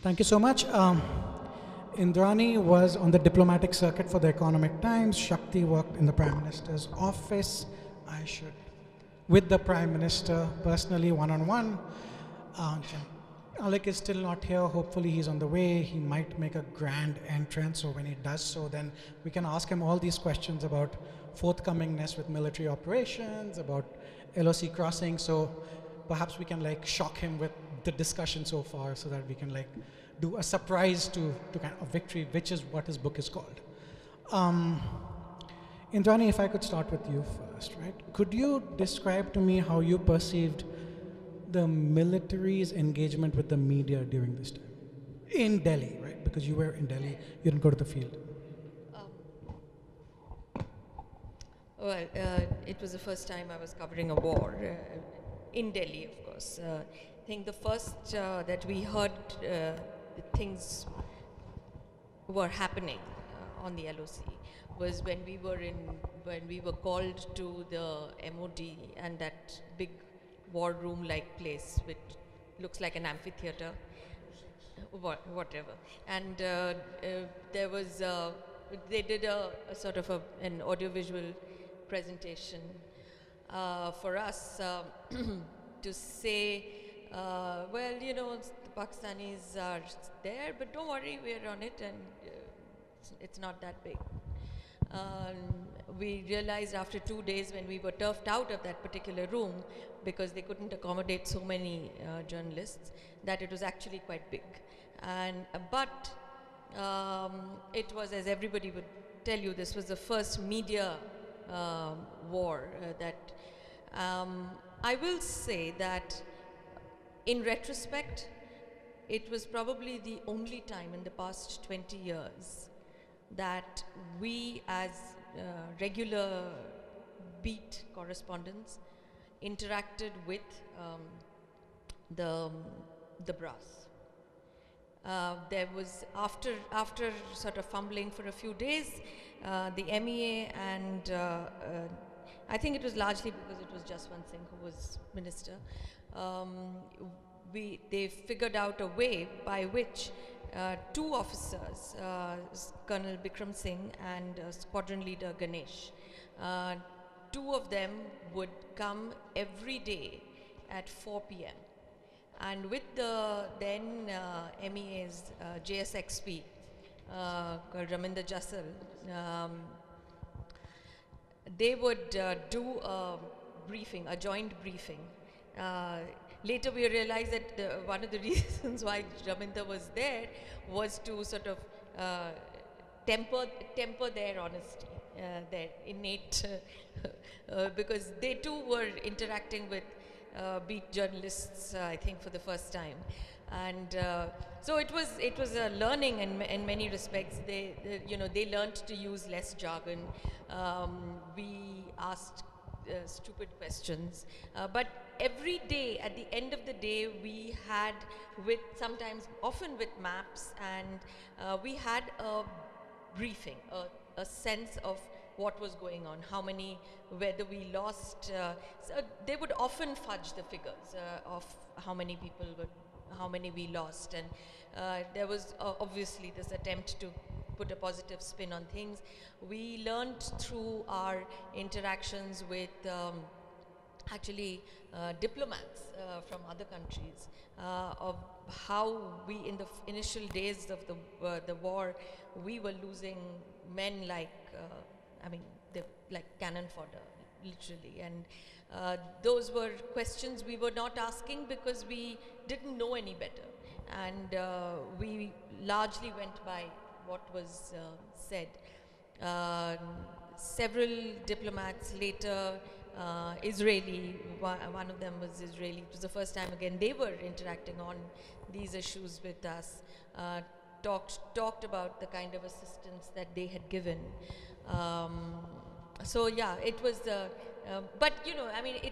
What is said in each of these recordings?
Thank you so much. Indrani was on the diplomatic circuit for the Economic Times. Shakti worked in the Prime Minister's office. With the Prime Minister personally, one-on-one. Malik is still not here. Hopefully he's on the way. He might make a grand entrance. So when he does so, then we can ask him all these questions about forthcomingness with military operations, about LOC crossing. So perhaps we can like shock him with the discussion so far so that we can like do a surprise to kind of victory, which is what his book is called. Indrani, if I could start with you first, right? Could you describe to me how you perceived the military's engagement with the media during this time? In Delhi, right? Because you were in Delhi, you didn't go to the field. Well, it was the first time I was covering a war in Delhi, of course. I think the first that we heard things were happening on the LOC was when we were called to the MOD and that big war room-like place, which looks like an amphitheater, whatever. And there was, they did a sort of an audiovisual presentation for us to say, well, you know, the Pakistanis are there, but don't worry, we're on it, and it's not that big. We realized after 2 days when we were turfed out of that particular room because they couldn't accommodate so many journalists that it was actually quite big. And but it was, as everybody would tell you, this was the first media war that I will say that in retrospect, it was probably the only time in the past 20 years that we as regular beat correspondents interacted with the brass. There was, after sort of fumbling for a few days, the MEA and I think it was largely because it was Jaswant Singh who was minister, they figured out a way by which two officers, Colonel Bikram Singh and Squadron Leader Ganesh, two of them would come every day at 4 p.m. And with the then MEA's JSXP, called Raminder Jassal, they would do a briefing, a joint briefing. Later we realized that one of the reasons why Raminder was there was to sort of temper their honesty, their innate, because they too were interacting with beat journalists, I think, for the first time. And so it was a learning in many respects. They learned to use less jargon. We asked stupid questions, but every day, at the end of the day, we had, often with maps, and we had a briefing, a sense of what was going on, whether we lost. So they would often fudge the figures of how many we lost, and there was obviously this attempt to put a positive spin on things. We learned through our interactions with actually diplomats from other countries of how we, in the initial days of the war, we were losing men like, like cannon fodder, literally. And those were questions we were not asking because we didn't know any better. And we largely went by what was said. Several diplomats later, Israeli, one of them was Israeli. It was the first time again they were interacting on these issues with us, talked about the kind of assistance that they had given. So yeah, it was, but it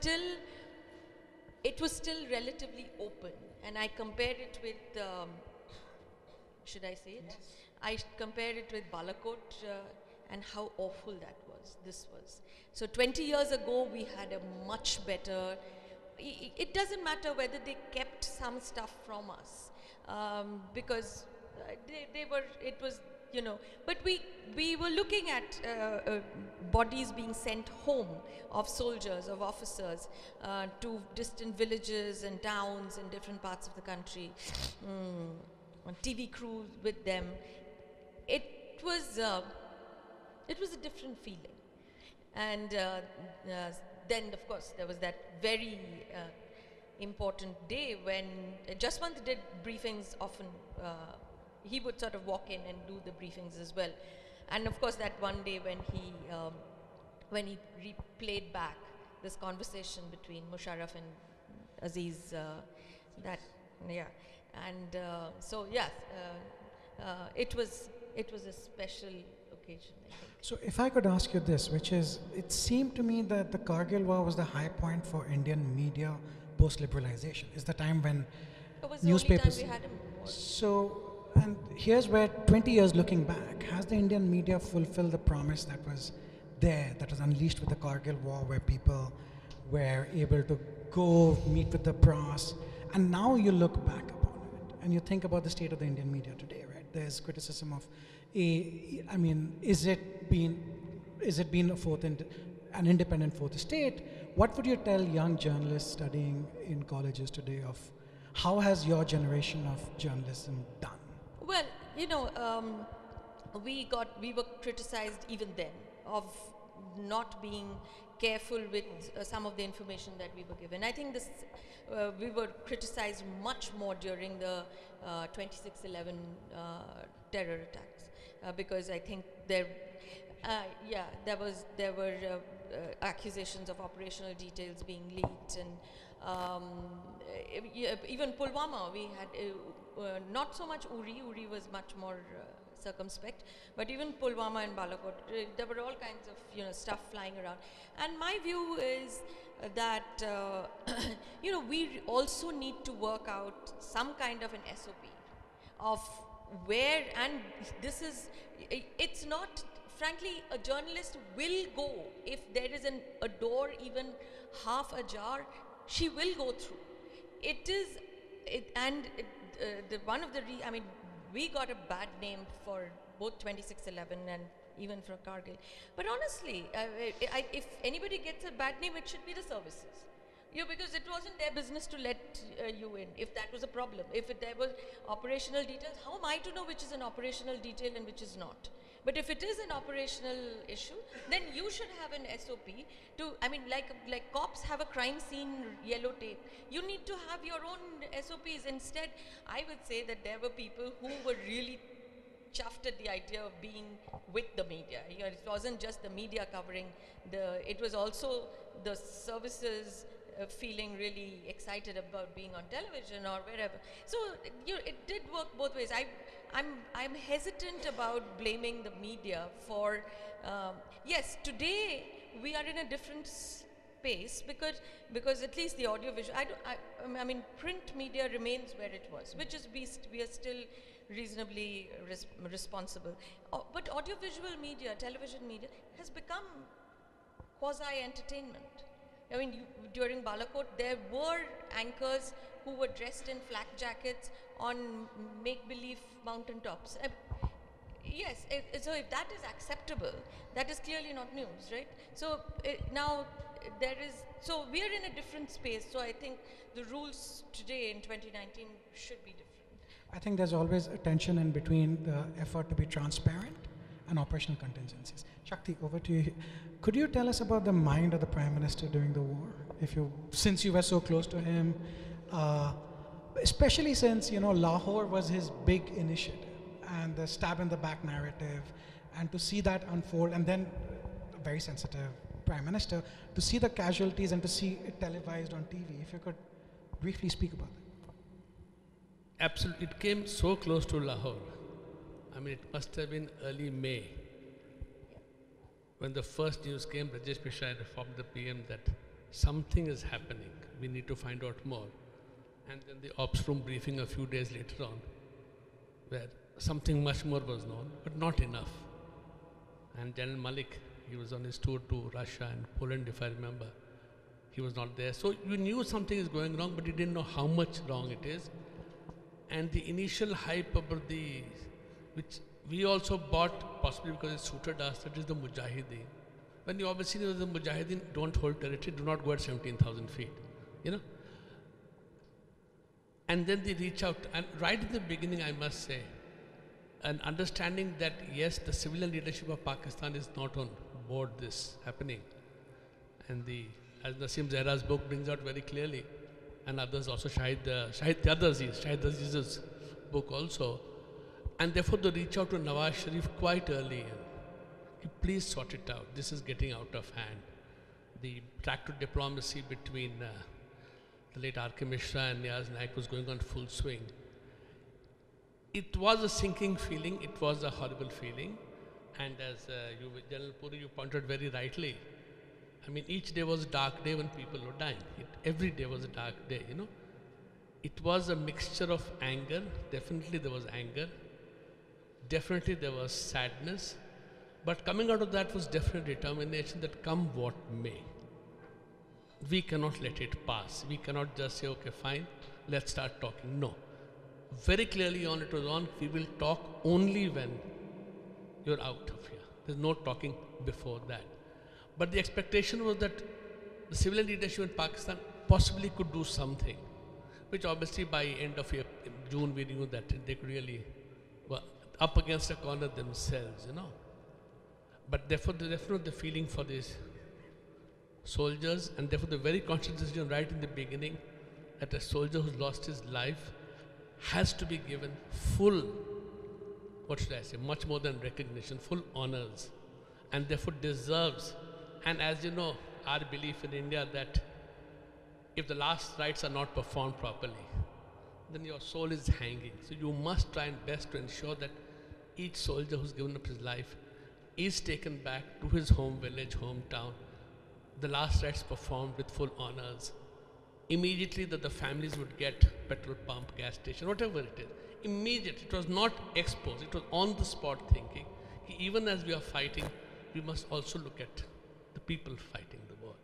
was still relatively open, and I compared it with, should I say it? Yes. I compared it with Balakot and how awful this was. So 20 years ago, we had a much better, it doesn't matter whether they kept some stuff from us. because it was, but we were looking at bodies being sent home of soldiers, of officers, to distant villages and towns in different parts of the country, on TV crews with them. It was a different feeling. And then, of course, there was that very important day when Jaswant did briefings often. He would sort of walk in and do the briefings as well. And of course, that one day when he replayed back this conversation between Musharraf and Aziz, it was a special occasion, I think. So if I could ask you this, which is, it seemed to me that the Kargil War was the high point for Indian media post-liberalization. It's the time when It was the newspapers... only time we had a war. So, and here's where 20 years looking back, has the Indian media fulfilled the promise that was there, that was unleashed with the Kargil War, where people were able to go meet with the press, and now you look back upon it, and you think about the state of the Indian media today, right? There's criticism of, is it been an independent fourth estate? What would you tell young journalists studying in colleges today of how has your generation of journalism done? Well, we were criticized even then of not being careful with some of the information that we were given. I think we were criticized much more during the 26/11 terror attacks, because I think there were accusations of operational details being leaked, and even Pulwama, we had not so much Uri was much more circumspect, but even Pulwama and Balakot, there were all kinds of stuff flying around. And my view is that we also need to work out some kind of an SOP of where, and it's not, frankly, a journalist will go if there is a door even half ajar, she will go through. We got a bad name for both 26/11 and even for Kargil. But honestly, if anybody gets a bad name, it should be the services. Because it wasn't their business to let you in, if that was a problem. If there were operational details, how am I to know which is an operational detail and which is not? But if it is an operational issue, then you should have an SOP like cops have a crime scene yellow tape. You need to have your own SOPs. Instead, I would say that there were people who were really chuffed at the idea of being with the media. It wasn't just the media covering it was also the services feeling really excited about being on television or wherever. So it did work both ways. I'm hesitant about blaming the media for, yes, today we are in a different space because at least the audiovisual, print media remains where it was, which is we are still reasonably responsible. But audiovisual media, television media has become quasi-entertainment. During Balakot, there were anchors who were dressed in flak jackets on make-believe mountaintops. Yes, so if that is acceptable, that is clearly not news, right? So now so we are in a different space. So I think the rules today in 2019 should be different. I think there's always a tension in between the effort to be transparent and operational contingencies. Shakti, over to you. Could you tell us about the mind of the Prime Minister during the war? Since you were so close to him, especially since Lahore was his big initiative, and the stab in the back narrative, and to see that unfold, and then a very sensitive Prime Minister, to see the casualties and to see it televised on TV. If you could briefly speak about that. Absolutely, it came so close to Lahore. It must have been early May when the first news came. Rajesh Mishra informed the PM that something is happening, we need to find out more. And then the ops room briefing a few days later on, where something much more was known, but not enough. And General Malik, he was on his tour to Russia and Poland, if I remember. He was not there. So you knew something is going wrong, but you didn't know how much wrong it is. And the initial hype about which we also bought, possibly because it suited us, that is the Mujahideen. When you obviously know the Mujahideen don't hold territory, do not go at 17,000 feet, you know. And then they reach out, and right in the beginning, I must say, an understanding that yes, the civilian leadership of Pakistan is not on board this happening. And as Nasim Zehra's book brings out very clearly, and others also, Shahid Aziz's book also, and therefore they reach out to Nawaz Sharif quite early. Please sort it out. This is getting out of hand. The track to diplomacy between the late R.K. Mishra and Niaz Naik was going on full swing. It was a sinking feeling. It was a horrible feeling. And as General Puri, you pointed very rightly, I mean, each day was a dark day when people were dying. Every day was a dark day, you know. It was a mixture of anger. Definitely there was anger. Definitely there was sadness. But coming out of that was definite determination that come what may. We cannot let it pass. We cannot just say, okay, fine, let's start talking. No. Very clearly on it was on, we will talk only when you're out of here. There's no talking before that. But the expectation was that the civilian leadership in Pakistan possibly could do something, which obviously by end of June we knew that they could really were up against a corner themselves, you know. But therefore the feeling for these soldiers, and therefore the very conscious decision right in the beginning that a soldier who's lost his life has to be given full, what should I say, much more than recognition, full honors, and therefore deserves. And as you know, our belief in India that if the last rites are not performed properly, then your soul is hanging. So you must try and best to ensure that each soldier who's given up his life is taken back to his home village, hometown, the last rites performed with full honors. Immediately that the families would get petrol pump, gas station, whatever it is. Immediate. It was not exposed. It was on the spot thinking. Even as we are fighting, we must also look at the people fighting the war.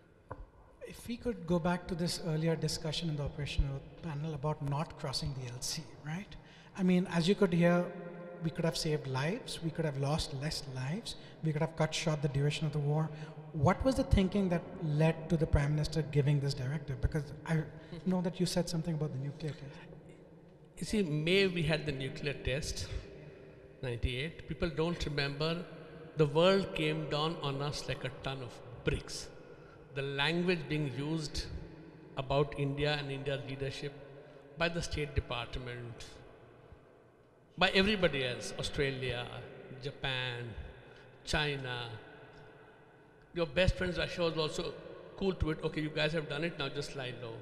If we could go back to this earlier discussion in the operational panel about not crossing the LC, right? I mean, as you could hear, we could have saved lives, we could have lost less lives, we could have cut short the duration of the war. What was the thinking that led to the Prime Minister giving this directive? Because I know that you said something about the nuclear test. You see, May we had the nuclear test, 98. People don't remember, the world came down on us like a ton of bricks. The language being used about India and India's leadership by the State Department, by everybody else, Australia, Japan, China. Your best friends Russia was also cool to it. Okay, you guys have done it, now just lie low.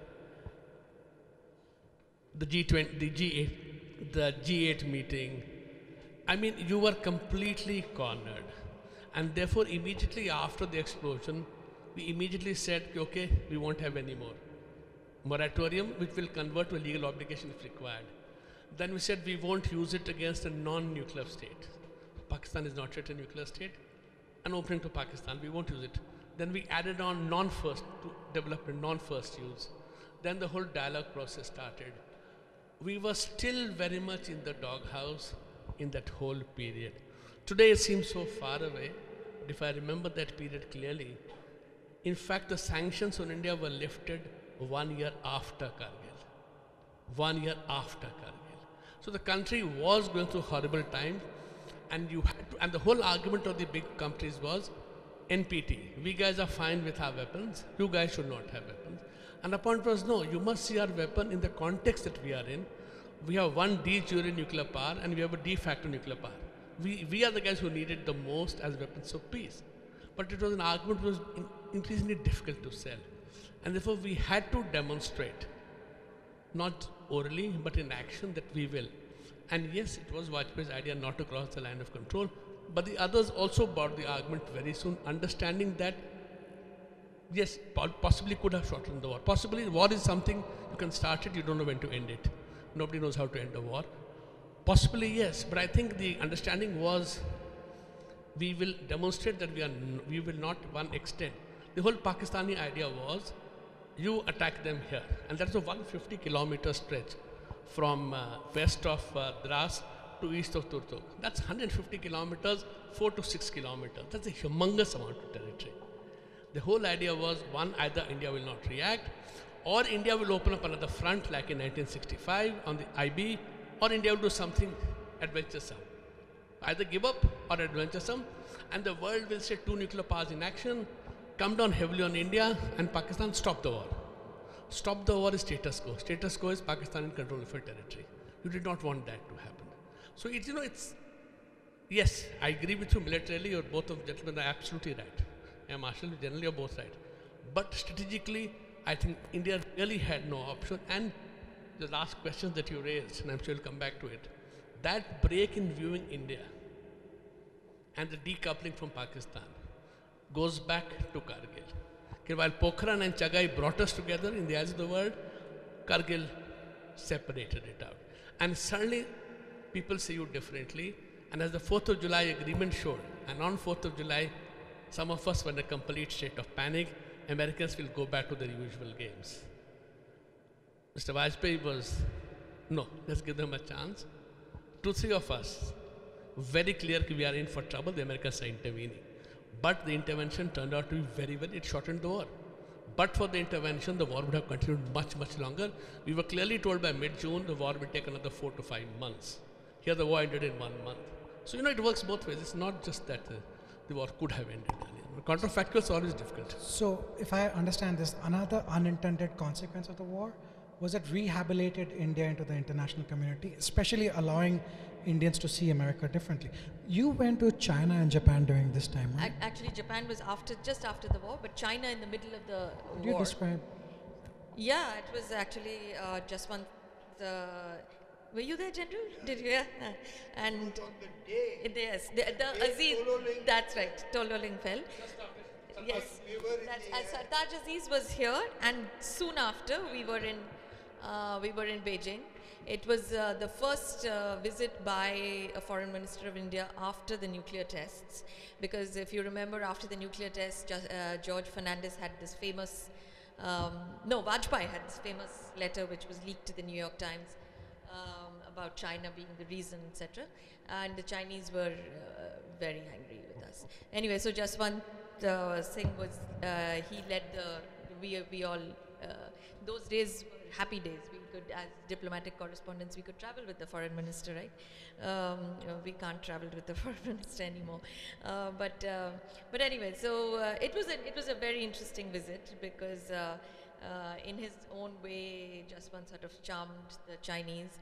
The G20, the G8 meeting. I mean, you were completely cornered. And therefore, immediately after the explosion, we immediately said, okay, we won't have any more moratorium, which will convert to a legal obligation if required. Then we said we won't use it against a non-nuclear state. Pakistan is not yet a nuclear state. An opening to Pakistan, we won't use it. Then we added on non-first, to develop a non-first use. Then the whole dialogue process started. We were still very much in the doghouse in that whole period. Today it seems so far away, but if I remember that period clearly, in fact the sanctions on India were lifted 1 year after Kargil. 1 year after Kargil. So the country was going through horrible times, and you had to, and the whole argument of the big countries was NPT. We guys are fine with our weapons, you guys should not have weapons. And the point was, no, you must see our weapon in the context that we are in. We have one de jure nuclear power and we have a de facto nuclear power. We are the guys who need it the most as weapons of peace. But it was an argument that was increasingly difficult to sell. And therefore we had to demonstrate, not orally, but in action, that we will. And yes, it was Vajpayee's idea not to cross the line of control, but the others also bought the argument very soon, understanding that yes, possibly could have shortened the war. Possibly war is something, you can start it, you don't know when to end it. Nobody knows how to end a war. Possibly yes, but I think the understanding was we will demonstrate that we will not one extend. The whole Pakistani idea was you attack them here, and that's a 150-kilometer stretch. from west of Dras to east of Turtuk. That's 150 kilometers, 4 to 6 kilometers. That's a humongous amount of territory. The whole idea was, one, either India will not react, or India will open up another front like in 1965 on the IB, or India will do something adventuresome. Either give up or adventuresome, and the world will say two nuclear powers in action, come down heavily on India, and Pakistan stop the war. Stop the war is status quo. Status quo is Pakistan in control of your territory. You did not want that to happen. So it's, it's, yes, I agree with you militarily, you're both of gentlemen are absolutely right. And Marshal, generally you're both right. But strategically, I think India really had no option. And the last question that you raised, and I'm sure you'll come back to it, that break in viewing India and the decoupling from Pakistan goes back to Kargil. Okay, while Pokhran and Chagai brought us together in the eyes of the world, Kargil separated it out. And suddenly, people see you differently. And as the 4th of July agreement showed, and on 4th of July, some of us were in a complete state of panic. Americans will go back to their usual games. Mr. Vajpayee was, no, let's give them a chance. 2-3 of us, very clear that we are in for trouble, the Americans are intervening. But the intervention turned out to be it shortened the war. But for the intervention, the war would have continued much, much longer. We were clearly told by mid-June, the war will take another 4 to 5 months. Here the war ended in 1 month. So, it works both ways. It's not just that the war could have ended earlier. Counterfactual is always difficult. So, if I understand this, another unintended consequence of the war was it rehabilitated India into the international community, especially allowing Indians to see America differently. You went to China and Japan during this time, right? Actually, Japan was just after the war, but China in the middle of the Could you describe? Yeah, it was actually just one. Were you there, General? Did you? Yeah. And on the day. Yes, the Aziz. That's right. Tololing fell. Yes. We were Sartaj Aziz was here, and soon after we were in Beijing. It was the first visit by a foreign minister of India after the nuclear tests, because if you remember, after the nuclear tests, George Fernandez had this famous, Vajpayee had this famous letter which was leaked to the New York Times about China being the reason, etc. And the Chinese were very angry with us. Anyway, so Jaswant Singh was, he led we all, those days were happy days. We could, as diplomatic correspondents, we could travel with the foreign minister, right? We can't travel with the foreign minister anymore. But anyway, so it was a very interesting visit, because in his own way, Jaswant sort of charmed the Chinese,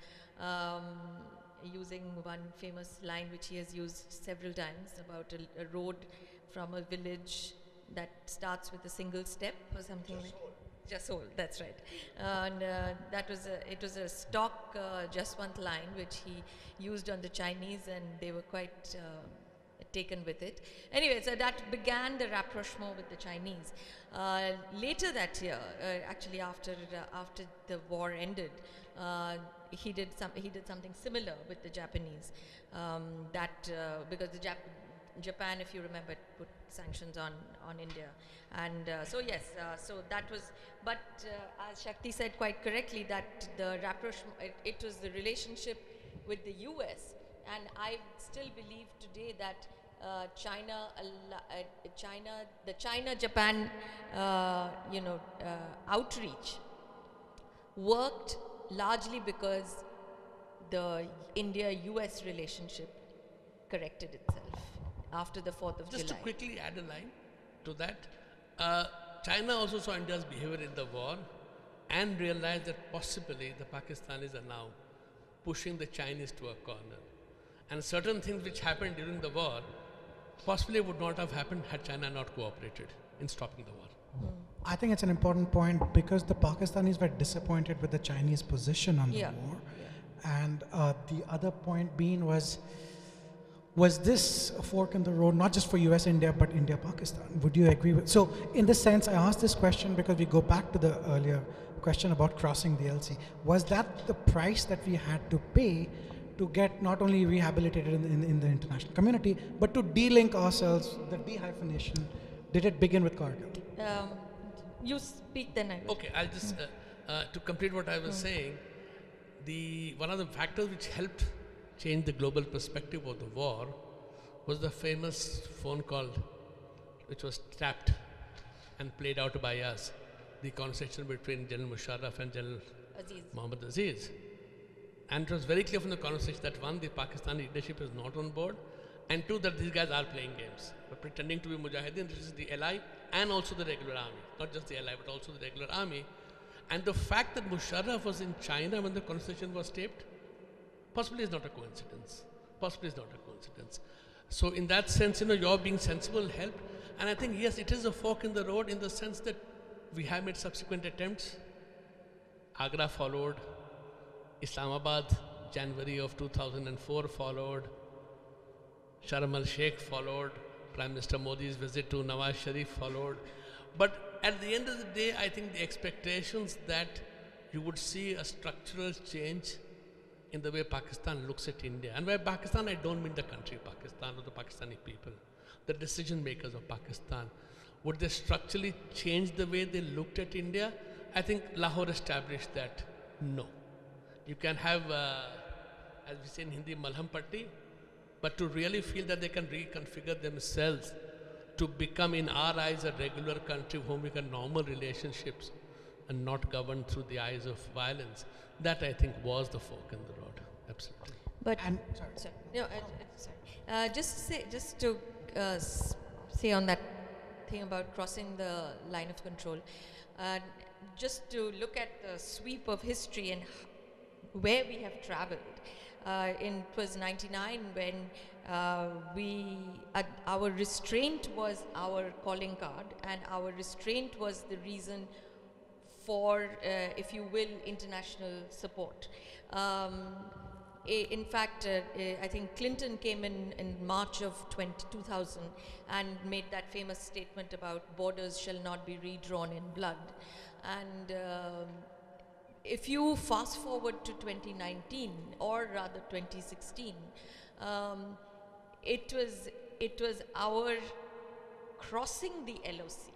using one famous line which he has used several times about a road from a village that starts with a single step or something like Jasol, that's right. And it was a stock Jaswant line which he used on the Chinese, and they were quite taken with it. Anyway, so that began the rapprochement with the Chinese. Later that year, actually after the war ended, he did something similar with the Japanese. Because Japan, if you remember, put sanctions on India, and so yes, so that was. But as Shakti said quite correctly, that the rapprochement, it was the relationship with the U.S. And I still believe today that the China-Japan, outreach worked largely because the India-US relationship corrected itself after the 4th of July. Just to quickly add a line to that, China also saw India's behavior in the war and realized that possibly the Pakistanis are now pushing the Chinese to a corner. And certain things which happened during the war possibly would not have happened had China not cooperated in stopping the war. I think it's an important point, because the Pakistanis were disappointed with the Chinese position on the war. And the other point being was this a fork in the road, not just for US-India, but India-Pakistan? Would you agree with? So in this sense, I asked this question because we go back to the earlier question about crossing the LC. Was that the price that we had to pay to get not only rehabilitated in the international community, but to de-link ourselves, the de-hyphenation? Did it begin with Kargil? You speak, then I will. Okay, I'll just, to complete what I was saying, one of the factors which helped change the global perspective of the war was the famous phone call which was tapped and played out by us, the conversation between General Musharraf and General Mohammad Aziz. And it was very clear from the conversation that one, the Pakistani leadership is not on board, and two, that these guys are playing games. They're pretending to be Mujahideen, which is the ally, and also the regular army. Not just the ally, but also the regular army. And the fact that Musharraf was in China when the conversation was taped, possibly is not a coincidence. Possibly is not a coincidence. So in that sense, your being sensible helped. And I think, yes, it is a fork in the road in the sense that we have made subsequent attempts. Agra followed. Islamabad, January of 2004 followed. Sharm el-Sheikh followed. Prime Minister Modi's visit to Nawaz Sharif followed. But at the end of the day, I think the expectations that you would see a structural change in the way Pakistan looks at India. And by Pakistan, I don't mean the country Pakistan or the Pakistani people, the decision makers of Pakistan. Would they structurally change the way they looked at India? I think Lahore established that no. You can have, as we say in Hindi, malham patti, but to really feel that they can reconfigure themselves to become, in our eyes, a regular country whom we can normal relationships and not governed through the eyes of violence. That, I think, was the fork in the road. Absolutely. But sorry. No, sorry. Just to say on that thing about crossing the line of control, just to look at the sweep of history and where we have traveled. It was 99 when our restraint was our calling card, and our restraint was the reason for, if you will, international support. In fact, I think Clinton came in March of 2000 and made that famous statement about borders shall not be redrawn in blood. And if you fast forward to 2019, or rather 2016, it was our crossing the LOC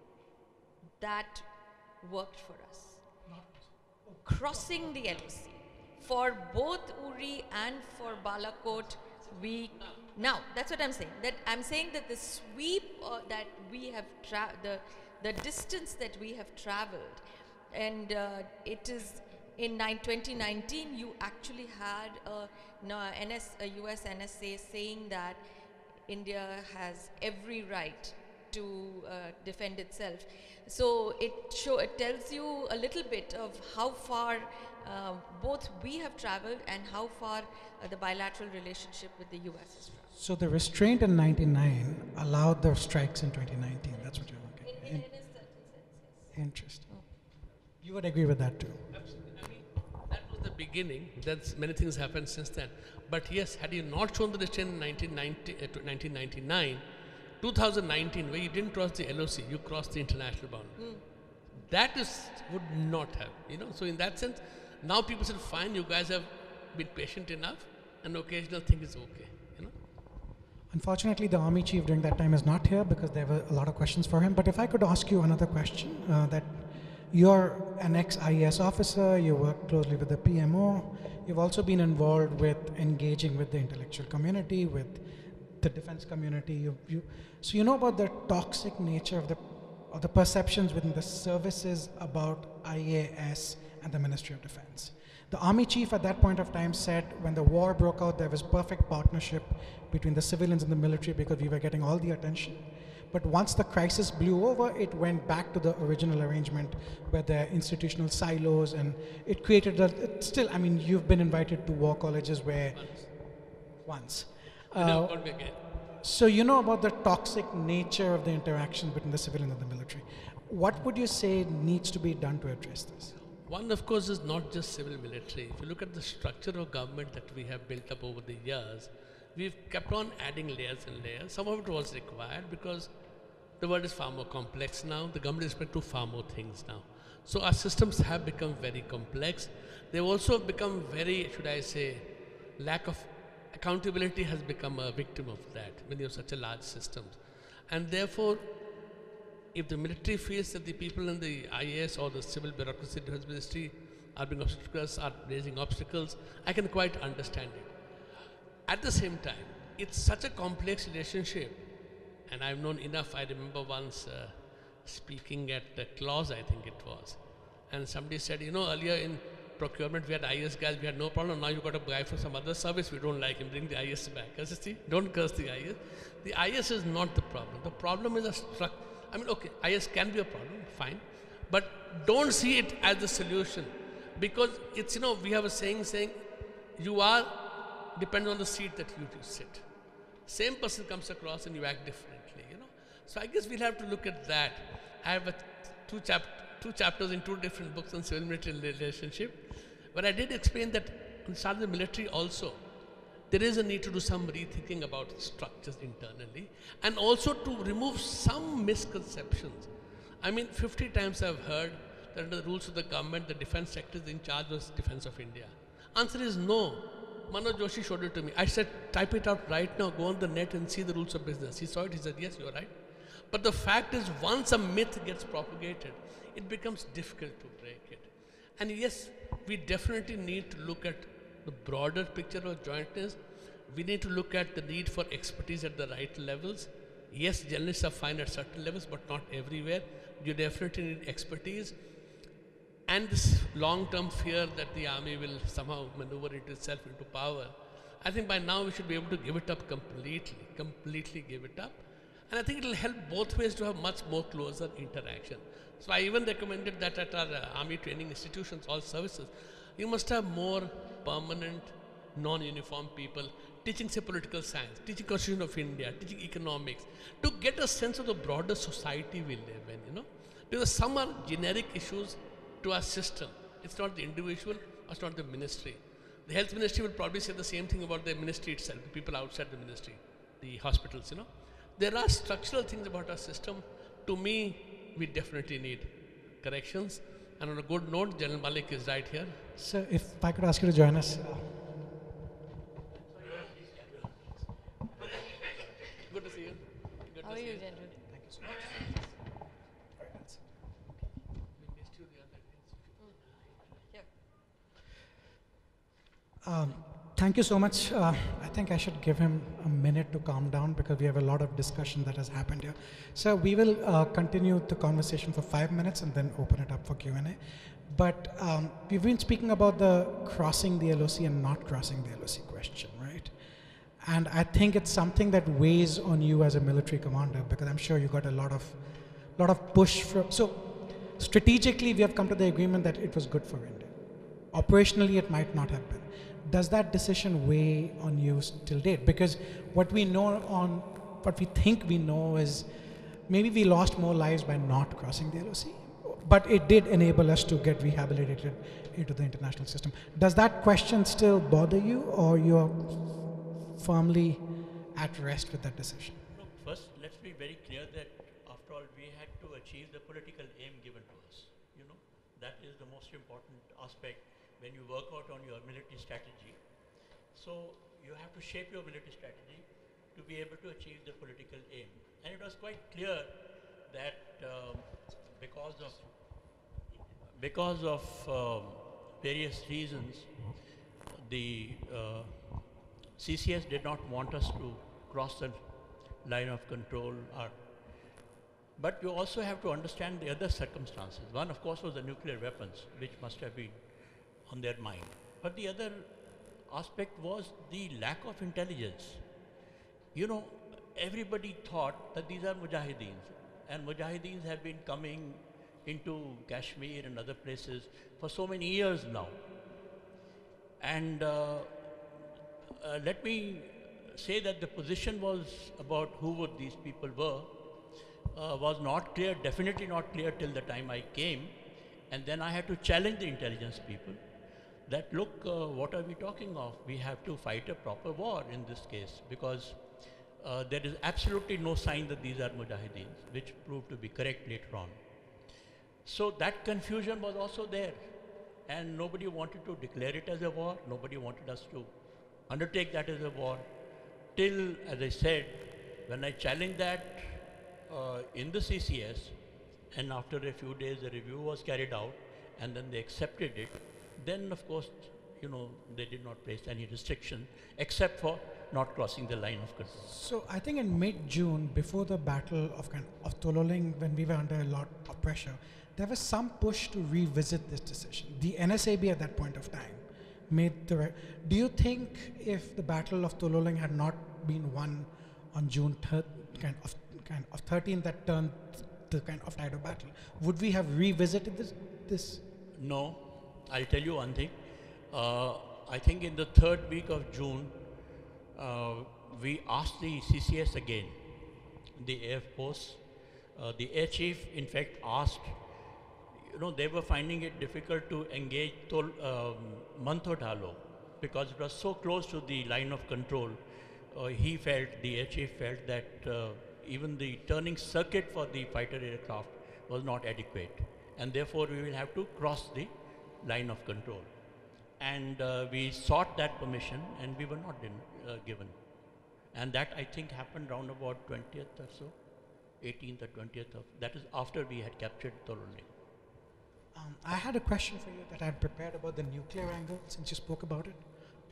that worked for us. Crossing the LOC. For both Uri and for Balakot, now that's what I'm saying. That I'm saying that the sweep that we have the distance that we have traveled, and it is in 2019 you actually had a US NSA saying that India has every right to defend itself. So it tells you a little bit of how far both we have traveled and how far the bilateral relationship with the US has traveled. So the restraint in 99 allowed the strikes in 2019. That's what you're looking at. In a certain sense, yes. Interesting. You would agree with that too? Absolutely. I mean, that was the beginning. That's many things happened since then. But yes, had you not shown the restraint in 1999, 2019, where you didn't cross the LOC, you crossed the international boundary. That would not have, So in that sense, now people said, fine, you guys have been patient enough, and occasional thing is okay, Unfortunately, the army chief during that time is not here because there were a lot of questions for him. But if I could ask you another question, that you're an ex-IAS officer, you work closely with the PMO, you've also been involved with engaging with the intellectual community, with the defense community. So you know about the toxic nature of the perceptions within the services about IAS and the Ministry of Defense. The army chief at that point of time said when the war broke out, there was perfect partnership between the civilians and the military because we were getting all the attention. But once the crisis blew over, it went back to the original arrangement where there are institutional silos, and it created you've been invited to war colleges where once. So you know about the toxic nature of the interaction between the civilian and the military. What would you say needs to be done to address this? One, of course, is not just civil military. If you look at the structure of government that we have built up over the years, we've kept on adding layers and layers. Some of it was required because the world is far more complex now. The government is expected to do far more things now. So our systems have become very complex. They've also become very, lack of accountability has become a victim of that when you have such a large system. And therefore, if the military feels that the people in the IAS or the civil bureaucracy defense ministry urban obstacles are raising obstacles. I can quite understand it. At the same time, it's such a complex relationship, and I've known enough. I remember once speaking at the clause, I think it was, and somebody said, you know, earlier in procurement we had IS guys, we had no problem. Now you got a guy for some other service, we don't like him, bring the IS back. Because see, don't curse the IS. The IS is not the problem. The problem is a structure. I mean, okay, IS can be a problem, fine, but don't see it as the solution, because it's, you know, we have a saying you are depends on the seat that you sit. Same person comes across and you act differently, you know. So I guess we'll have to look at that. I have two chapters in two different books on civil-military relationship, but I did explain that inside the military also, there is a need to do some rethinking about structures internally, and also to remove some misconceptions. I mean, 50 times I've heard that under the rules of the government, the defense sector is in charge of defense of India. Answer is no. Manoj Joshi showed it to me. I said, type it out right now, go on the net and see the rules of business. He saw it, he said, yes, you're right. But the fact is, once a myth gets propagated, it becomes difficult to break it. And yes, we definitely need to look at the broader picture of jointness. We need to look at the need for expertise at the right levels. Yes, journalists are fine at certain levels, but not everywhere. You definitely need expertise. And this long-term fear that the army will somehow maneuver itself into power, I think by now we should be able to give it up completely give it up. And I think it will help both ways to have much more closer interaction. So I even recommended that at our army training institutions, all services, you must have more permanent, non-uniform people teaching, say, political science, teaching Constitution of India, teaching economics, to get a sense of the broader society we live in, you know. Because some are generic issues to our system. It's not the individual, or it's not the ministry. The health ministry will probably say the same thing about the ministry itself, the people outside the ministry, the hospitals, you know. There are structural things about our system. To me, we definitely need corrections. And on a good note, General Malik is right here. Sir, if I could ask you to join us. Good to see you. Good How to are see you, General? Thank you so much. We missed you the other day. Yeah. Thank you so much. I think I should give him a minute to calm down because we have a lot of discussion that has happened here. So we will continue the conversation for 5 minutes and then open it up for Q&A. But we've been speaking about the crossing the LOC and not crossing the LOC question, right? And I think it's something that weighs on you as a military commander, because I'm sure you got a lot of push from. So strategically, we have come to the agreement that it was good for India. Operationally, it might not have been. Does that decision weigh on you till date? Because what we think we know is maybe we lost more lives by not crossing the LOC, but it did enable us to get rehabilitated into the international system. Does that question still bother you, or you're firmly at rest with that decision? Look, first, let's be very clear that after all, we had to achieve the political aim given to us. You know, that is the most important aspect when you work out on your military strategy. So you have to shape your military strategy to be able to achieve the political aim. And it was quite clear that because of various reasons, the CCS did not want us to cross the line of control. But you also have to understand the other circumstances. One, of course, was the nuclear weapons, which must have been on their mind. But the other aspect was the lack of intelligence. You know, everybody thought that these are mujahideens, and mujahideens have been coming into Kashmir and other places for so many years now. And let me say that the position was about who these people were, was not clear, definitely not clear till the time I came. And then I had to challenge the intelligence people that, look, what are we talking of? We have to fight a proper war in this case, because there is absolutely no sign that these are mujahideens, which proved to be correct later on. So that confusion was also there, and nobody wanted to declare it as a war. Nobody wanted us to undertake that as a war, till, as I said, when I challenged that in the CCS, and after a few days the review was carried out, and then they accepted it. then of course, they did not place any restriction except for not crossing the line of control. So I think in mid-June, before the battle of Tololing, when we were under a lot of pressure, there was some push to revisit this decision. The NSAB at that point of time made the. Do you think if the battle of Tololing had not been won on June 13th, that turned the kind of tide of battle, would we have revisited this? No, I'll tell you one thing. I think in the third week of June, we asked the CCS again, the Air Force. The Air Chief, in fact, asked, they were finding it difficult to engage Mantho Dhalo because it was so close to the line of control. The Air Chief felt that even the turning circuit for the fighter aircraft was not adequate, and therefore we will have to cross the line of control. And we sought that permission, and we were not given. And that, I think, happened round about 20th or so, 18th or 20th of, that is after we had captured Tololing. I had a question for you that I had prepared about the nuclear angle, since you spoke about it.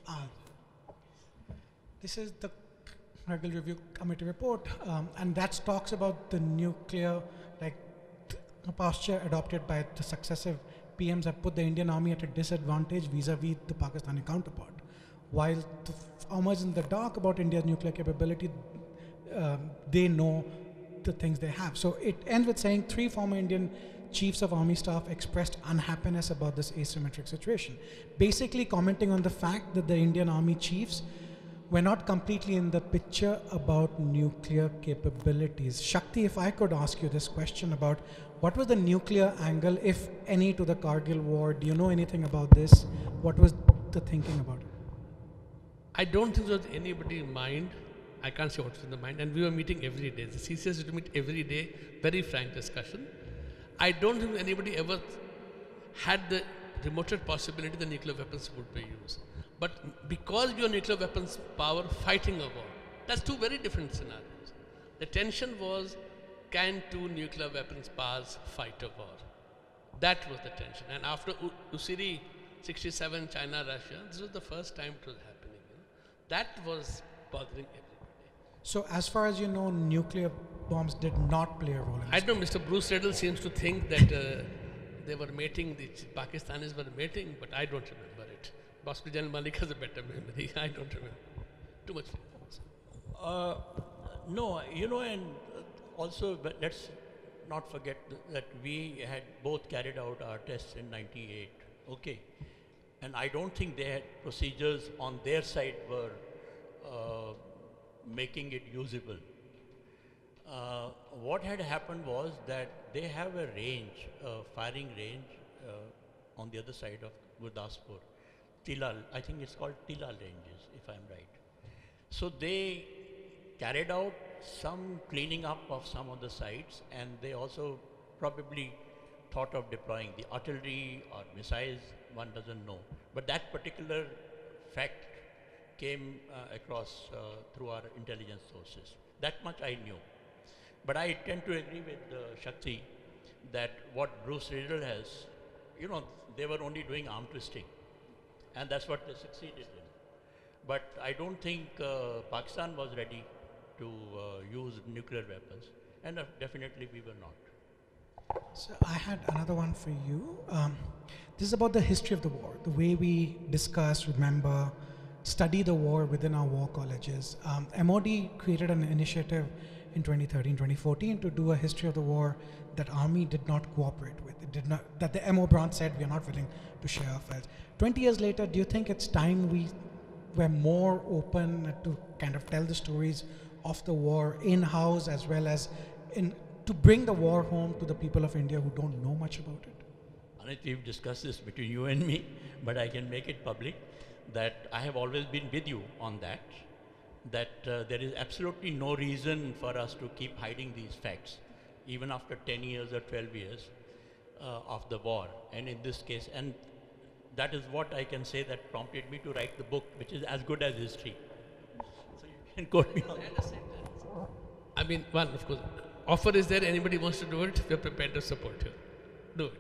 This is the Kargil Review Committee report, and that talks about the nuclear posture adopted by the successive PMs have put the Indian Army at a disadvantage vis-a-vis the Pakistani counterpart. While the farmers in the dark about India's nuclear capability, they know the things they have. So it ends with saying 3 former Indian chiefs of army staff expressed unhappiness about this asymmetric situation, basically commenting on the fact that the Indian Army chiefs were not completely in the picture about nuclear capabilities. Shakti, if I could ask you this question about what was the nuclear angle, if any, to the Kargil War? Do you know anything about this? What was the thinking about it? I don't think there was anybody in mind. I can't say what was in the mind. And we were meeting every day. The CCS used to meet every day, very frank discussion. I don't think anybody ever had the remote possibility the nuclear weapons would be used. But because we are nuclear weapons power fighting a war, that's 2 very different scenarios. The tension was, can 2 nuclear weapons powers fight a war? That was the tension. And after Usiri, 67, China, Russia, this was the first time it was happening. That was bothering everybody. So as far as you know, nuclear bombs did not play a role in this. I don't know, Mr. Bruce Riddle seems to think that they were mating, the Pakistanis were mating, but I don't remember it. Possibly General Malik has a better memory. I don't remember. Too much. No, and also, but let's not forget that we had both carried out our tests in 98. Okay. And I don't think they had procedures on their side were making it usable. What had happened was that they have a range, firing range on the other side of Gurdaspur. Tila, I think it's called Tila ranges, if I'm right. So they carried out some cleaning up of some of the sites, and they also probably thought of deploying the artillery or missiles, one doesn't know. But that particular fact came across through our intelligence sources. That much I knew. But I tend to agree with Shakti that what Bruce Riddle has, they were only doing arm twisting. And that's what they succeeded in. But I don't think Pakistan was ready to use nuclear weapons. And definitely we were not. So I had another one for you. This is about the history of the war, the way we discuss, remember, study the war within our war colleges. MOD created an initiative in 2013, 2014 to do a history of the war that Army did not cooperate with. It did not, that the MO branch said we are not willing to share our files. 20 years later, do you think it's time we were more open to kind of tell the stories of the war in-house as well as to bring the war home to the people of India who don't know much about it? Anit, we've discussed this between you and me, but I can make it public that I have always been with you on that, there is absolutely no reason for us to keep hiding these facts, even after 10 years or 12 years of the war. And in this case, and that is what I can say that prompted me to write the book, which is as good as history. So you can quote me on that. I mean, one, of course, offer is there, anybody wants to do it, we're prepared to support you. Do it.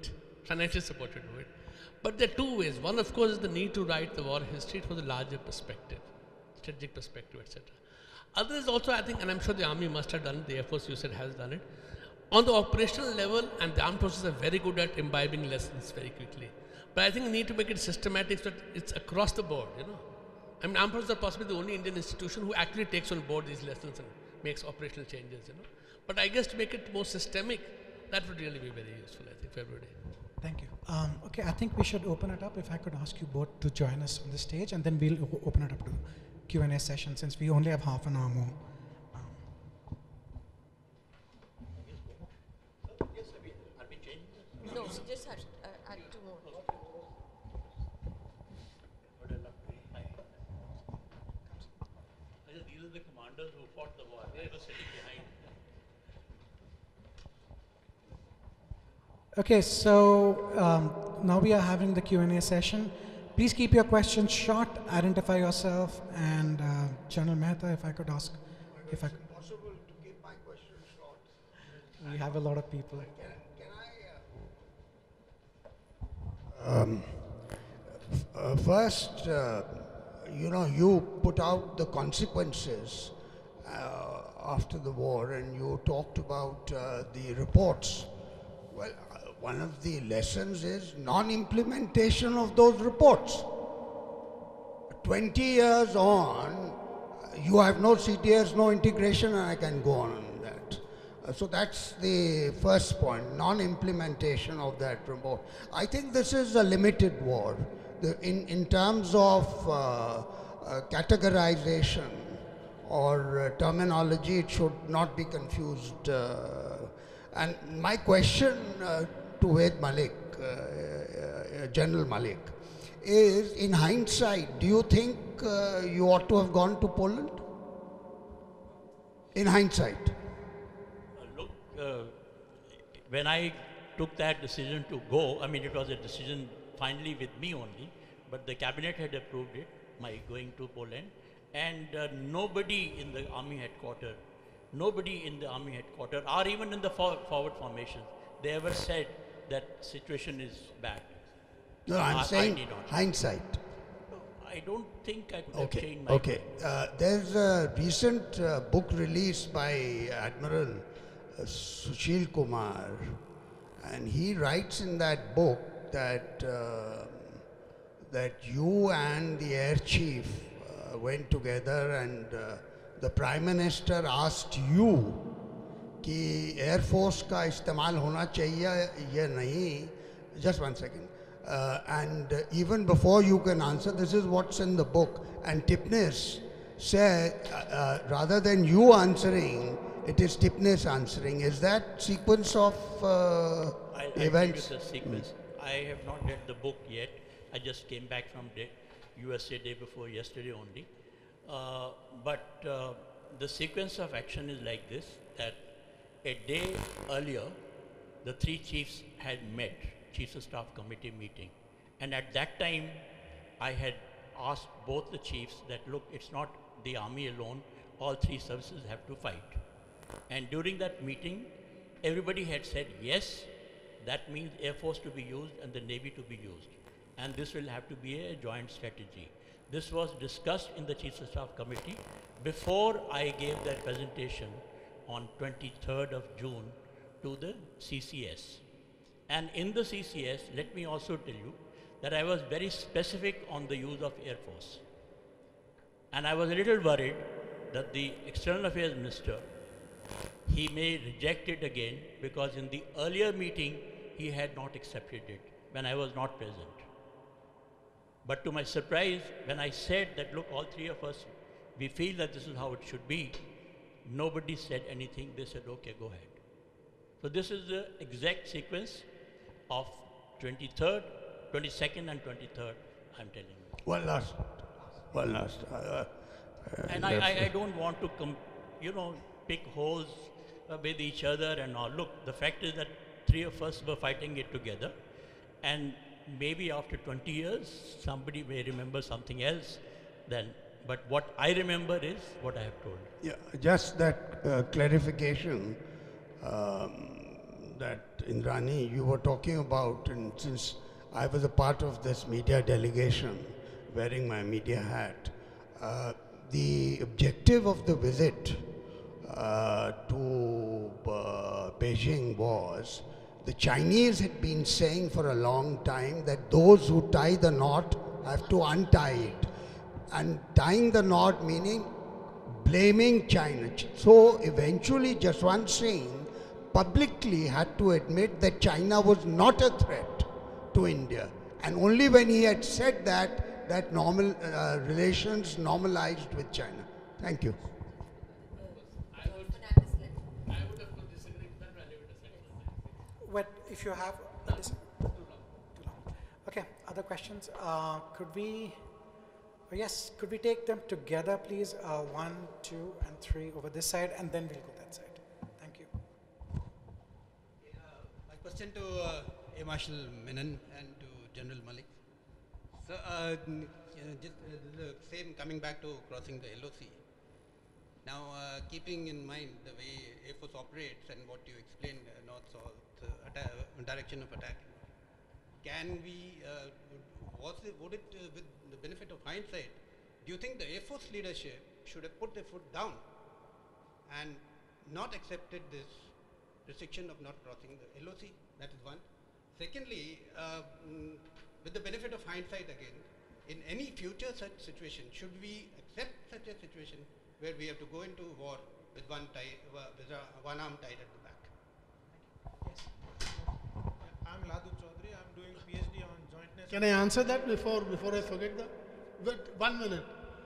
financial support to do it. But there are two ways. One, of course, is the need to write the war history for the larger perspective, strategic perspective, etc. Other is also, I think, and I'm sure the army must have done it, the Air Force, you said, has done it. On the operational level, and the armed forces are very good at imbibing lessons very quickly. But I think we need to make it systematic so that it's across the board, you know. I mean, armed forces are possibly the only Indian institution who actually takes on board these lessons and makes operational changes, you know. But I guess to make it more systemic, that would really be very useful, I think, for everybody. Thank you. Okay, I think we should open it up. If I could ask you both to join us on the stage, and then we'll open it up to Q&A session since we only have half an hour more. No, we just had add two more. These are the commanders who fought the war. They were sitting behind. Okay, so now we are having the Q&A session. Please keep your questions short, identify yourself, and General Mehta, if I could ask, if I could. It's impossible to keep my questions short. We have a lot of people. First, you know, you put out the consequences after the war, and you talked about the reports. Well, one of the lessons is non-implementation of those reports. 20 years on, you have no CTS, no integration, and I can go on that. So that's the first point, non-implementation of that report. I think this is a limited war. In terms of categorization or terminology, it should not be confused. And my question to Malik, General Malik, is in hindsight, do you think you ought to have gone to Poland? In hindsight. Look, when I took that decision to go, I mean, it was a decision finally with me only, but the cabinet had approved it, my going to Poland, and nobody in the army headquarters, or even in the forward formations, they ever said that situation is bad. No, I'm saying hindsight. I don't think I could have changed my Okay. There's a recent book released by Admiral Sushil Kumar, and he writes in that book that that you and the air chief went together, and the Prime Minister asked you कि Air Force का इस्तेमाल होना चाहिए या नहीं. Just one second. And even before you can answer, this is what's in the book. And Tipnis said, rather than you answering, it is Tipnis answering. Is that sequence of events? I'll the sequence. I have not read the book yet. I just came back from USA day before yesterday only. But the sequence of action is like this, that a day earlier, the three chiefs had met, Chiefs of Staff Committee meeting. And at that time, I had asked both the chiefs that, look, it's not the army alone, all three services have to fight. And during that meeting, everybody had said, yes, that means Air Force to be used and the Navy to be used. And this will have to be a joint strategy. This was discussed in the Chiefs of Staff Committee before I gave that presentation on 23rd of June to the CCS. And in the CCS, let me also tell you that I was very specific on the use of Air Force. And I was a little worried that the External Affairs Minister, he may reject it again because in the earlier meeting, he had not accepted it when I was not present. But to my surprise, when I said that, look, all three of us, we feel that this is how it should be, nobody said anything. They said, okay, go ahead. So this is the exact sequence of 23rd, 22nd and 23rd, I'm telling you. One last. And I don't want to, pick holes with each other and all. Look, the fact is that three of us were fighting it together, and maybe after 20 years, somebody may remember something else then. But what I remember is what I have told. Yeah, just that clarification. that Indrani, you were talking about, and since I was a part of this media delegation, wearing my media hat, the objective of the visit to Beijing was, the Chinese had been saying for a long time that those who tie the knot have to untie it. And tying the knot meaning blaming China. So eventually Jaswant Singh publicly had to admit that China was not a threat to India. And only when he had said that, that relations normalized with China. Thank you. I would have to disagree with that, but I leave it aside. But if you have, too long. Okay, other questions? Could we take them together, please? 1, 2, and 3 over this side, and then we'll go that side. Thank you. My question to Marshal Menon and to General Malik. So, just the same coming back to crossing the LOC. Now, keeping in mind the way Air Force operates and what you explained, north-south direction of attack, can we, would it, with the benefit of hindsight, do you think the Air Force leadership should have put their foot down and not accepted this restriction of not crossing the LOC? That is one. Secondly, with the benefit of hindsight again, in any future such situation, should we accept such a situation where we have to go into war with one arm tied at the back? Yes. I'm Ladhu Chaudhary. I'm doing PhD on jointness. Can I answer that before I forget that? But 1 minute.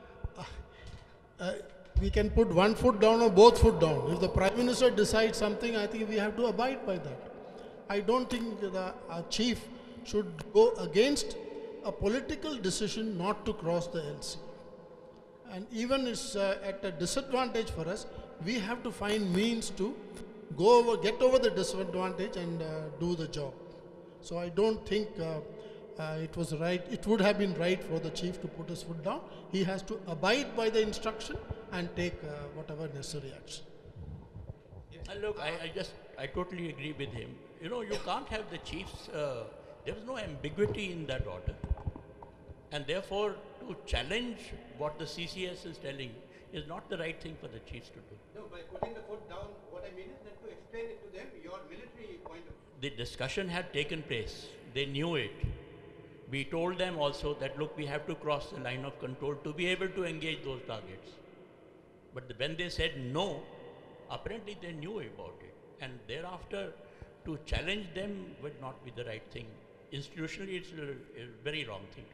We can put one foot down or both foot down. If the Prime Minister decides something, I think we have to abide by that. I don't think our chief should go against a political decision not to cross the LC. And even it's at a disadvantage for us, we have to find means to get over the disadvantage and do the job. So I don't think it was right. It would have been right for the chief to put his foot down. He has to abide by the instruction and take whatever necessary action. Look, I totally agree with him. You know, you can't have the chiefs, there was no ambiguity in that order. And therefore, to challenge what the CCS is telling is not the right thing for the chiefs to do. No, by putting the foot down, what I mean is that to explain it to them, your military point of view. The discussion had taken place. They knew it. We told them also that, look, we have to cross the line of control to be able to engage those targets. But when they said no, apparently they knew about it. And thereafter, to challenge them would not be the right thing. Institutionally, it's a very wrong thing.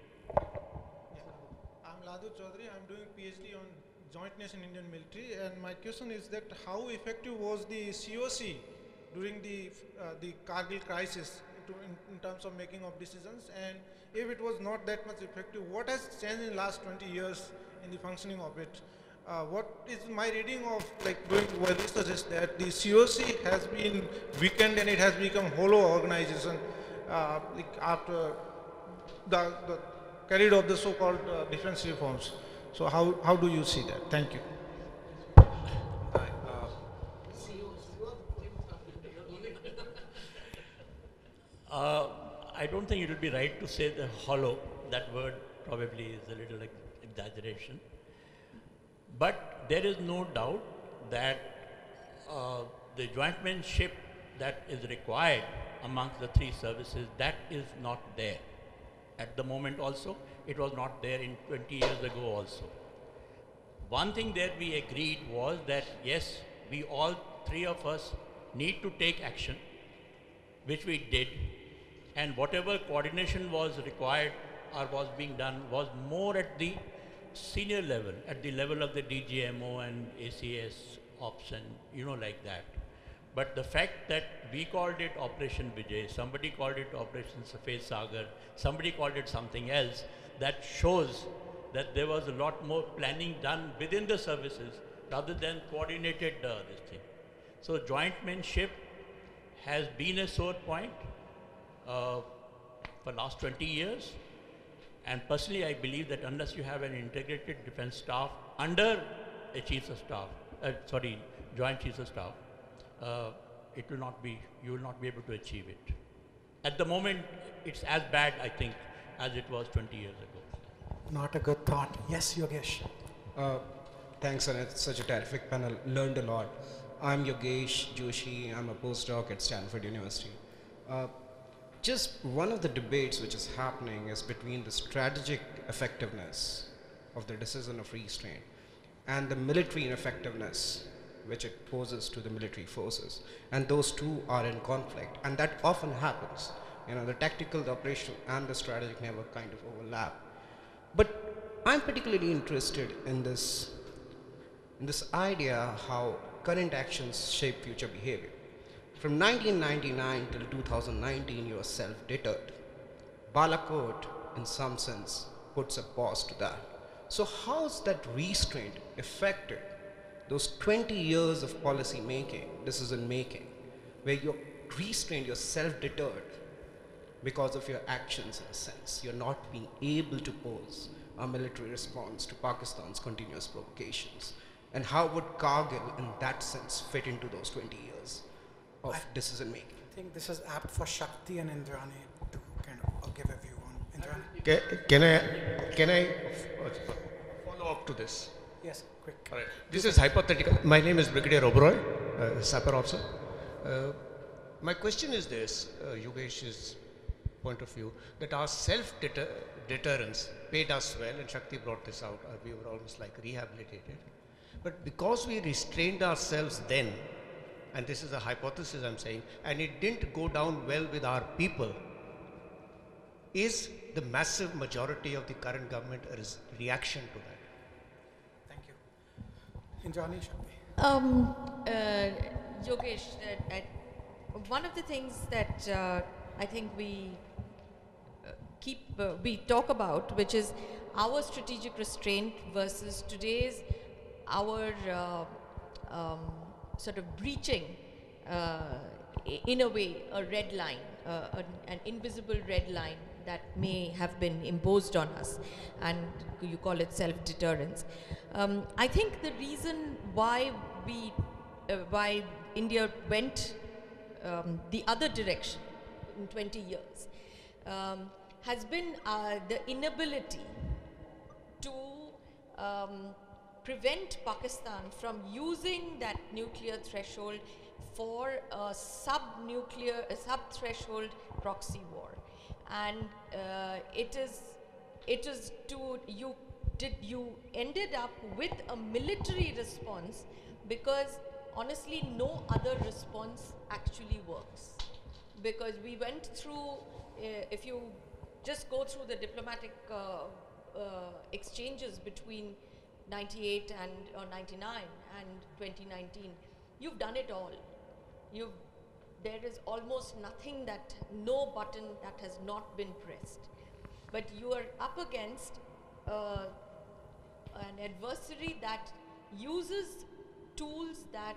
I'm Ladhu Chaudhary. I'm doing PhD on jointness in Indian military. And my question is that how effective was the COC during the Kargil crisis in terms of making of decisions? And if it was not that much effective, what has changed in the last 20 years in the functioning of it? What is my reading of doing research is that the COC has been weakened and it has become hollow organization after the carried of the so-called defense reforms. So how do you see that? Thank you. I don't think it would be right to say the hollow. That word probably is a little exaggeration. But there is no doubt that the jointmanship that is required amongst the three services, that is not there. At the moment also, it was not there in 20 years ago also. One thing that we agreed was that yes, we all three of us need to take action, which we did, and whatever coordination was required or was being done was more at the senior level, at the level of the DGMO and ACS ops and like that. But the fact that we called it Operation Vijay, somebody called it Operation Safed Sagar, somebody called it something else, that shows that there was a lot more planning done within the services rather than coordinated this thing. So jointmanship has been a sore point for last 20 years. And personally, I believe that unless you have an integrated defense staff under a chief of staff, Joint Chiefs of Staff, it will not be, you will not be able to achieve it. At the moment, it's as bad, I think, as it was 20 years ago. Not a good thought. Yes, Yogesh. Thanks, Anit. Such a terrific panel. Learned a lot. I'm Yogesh Joshi. I'm a postdoc at Stanford University. Just one of the debates which is happening is between the strategic effectiveness of the decision of restraint and the military ineffectiveness which it poses to the military forces. And those two are in conflict. And that often happens. You know, the tactical, the operational, and the strategic never kind of overlap. But I'm particularly interested in this idea how current actions shape future behavior. From 1999 till 2019, you are self-deterred. Balakot, in some sense, puts a pause to that. So how's that restraint affected those 20 years of policy making, decision making, where you're restrained, you're self-deterred because of your actions in a sense. You're not being able to pose a military response to Pakistan's continuous provocations. And how would Kargil, in that sense, fit into those 20 years of decision making? I think this is apt for Shakti and Indrani to kind of give a view on. Indrani? Can I follow up to this? Yes, quick. All right. This is hypothetical. My name is Brigadier Oberoi, Sapper Officer. My question is this, Yogesh's point of view, that our self-deterrence paid us well, and Shakti brought this out, we were almost like rehabilitated. But because we restrained ourselves then, and this is a hypothesis I'm saying, and it didn't go down well with our people, is the massive majority of the current government a reaction to that? Thank you. Indrani, Shakti. Yogesh, one of the things that I think we we talk about, which is our strategic restraint versus today's our sort of breaching, in a way, a red line, an invisible red line that may have been imposed on us, and you call it self-deterrence. I think the reason why why India went the other direction in 20 years has been the inability to prevent Pakistan from using that nuclear threshold for a sub-threshold proxy war. And it is to, you ended up with a military response because honestly no other response actually works. Because we went through, if you just go through the diplomatic exchanges between 98 and or 99 and 2019, you've done it all. There is almost nothing no button that has not been pressed. But you are up against an adversary that uses tools that